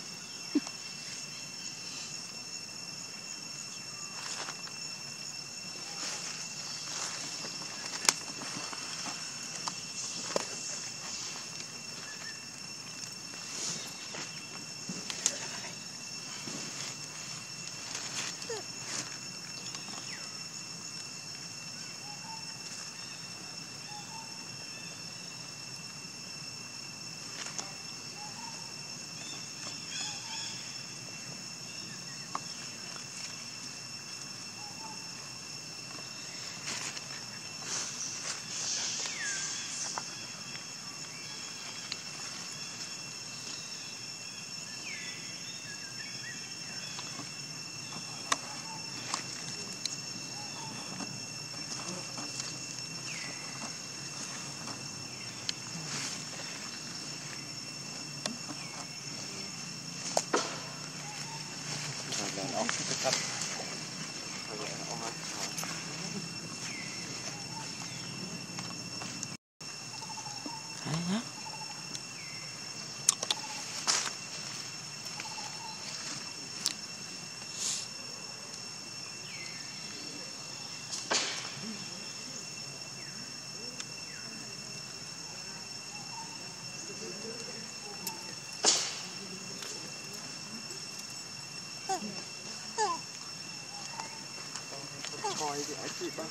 Thôi thì ở chị ba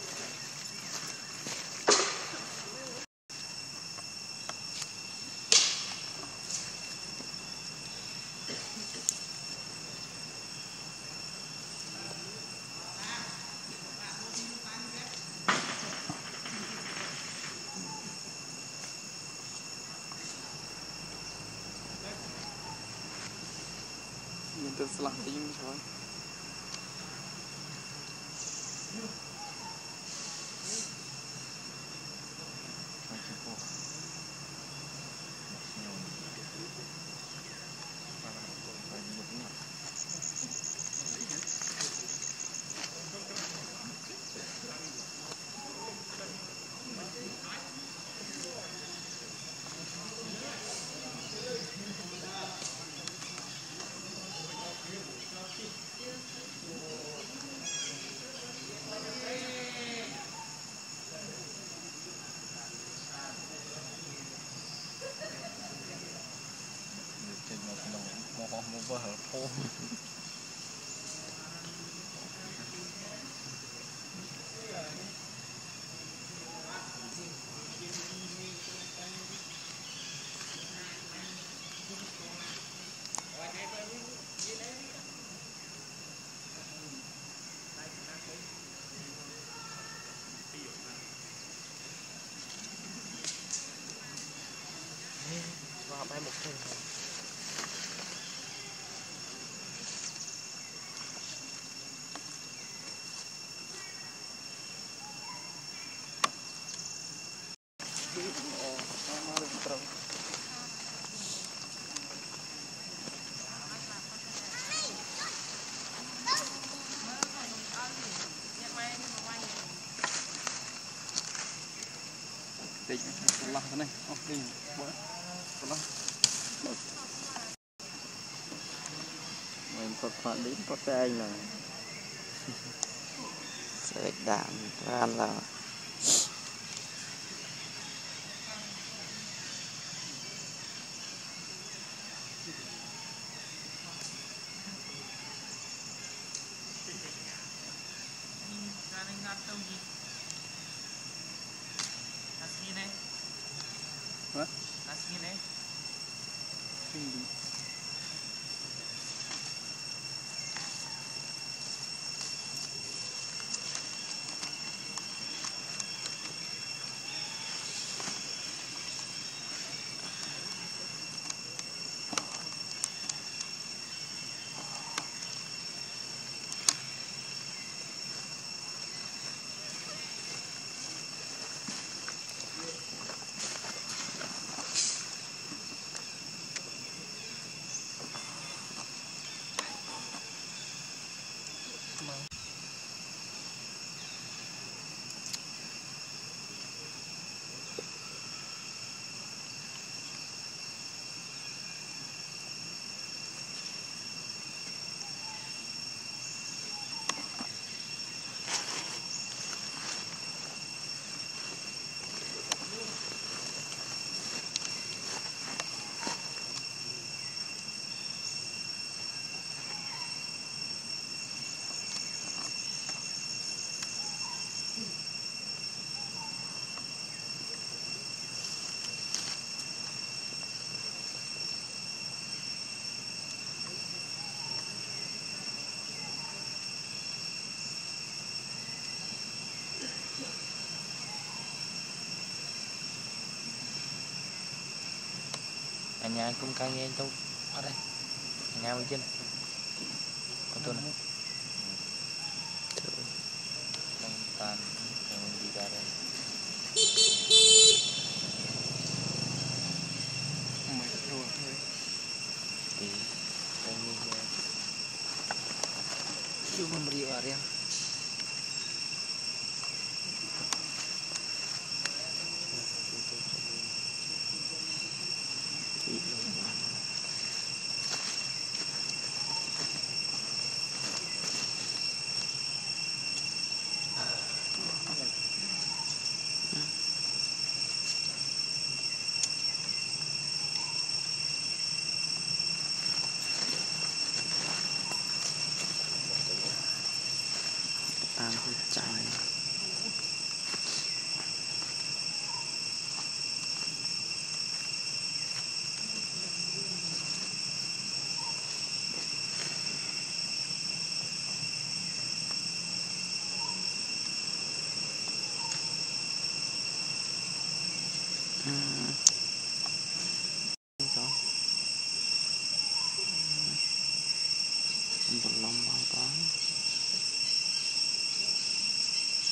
mình tự làm cái gì thôi vợ cô vào bay một thùng Thank you. này ok đi bữa đó mình phật phật đến có cái anh là sẽ đạm ra là hả anh nhà cũng cay nghe đâu ở đây anh nhà bên trên con tôi này đang tan yang di dalam mày rồi thôi di ini cuma beri area tam hút chạy một lòng bao toán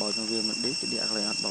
bò trong viên mình đi cái địa này ăn bò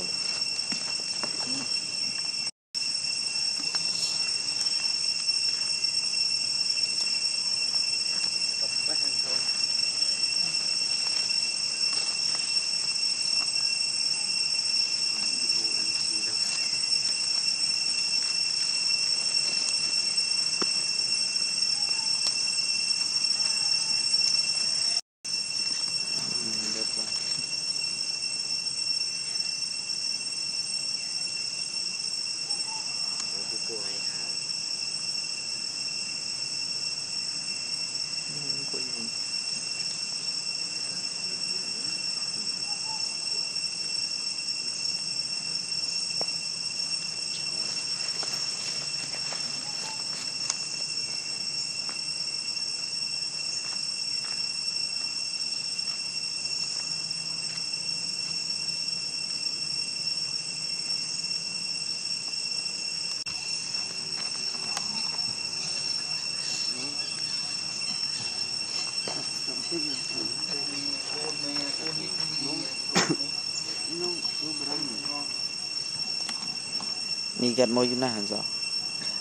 mi gạt môi na hẳn rõ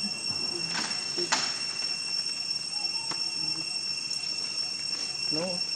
No.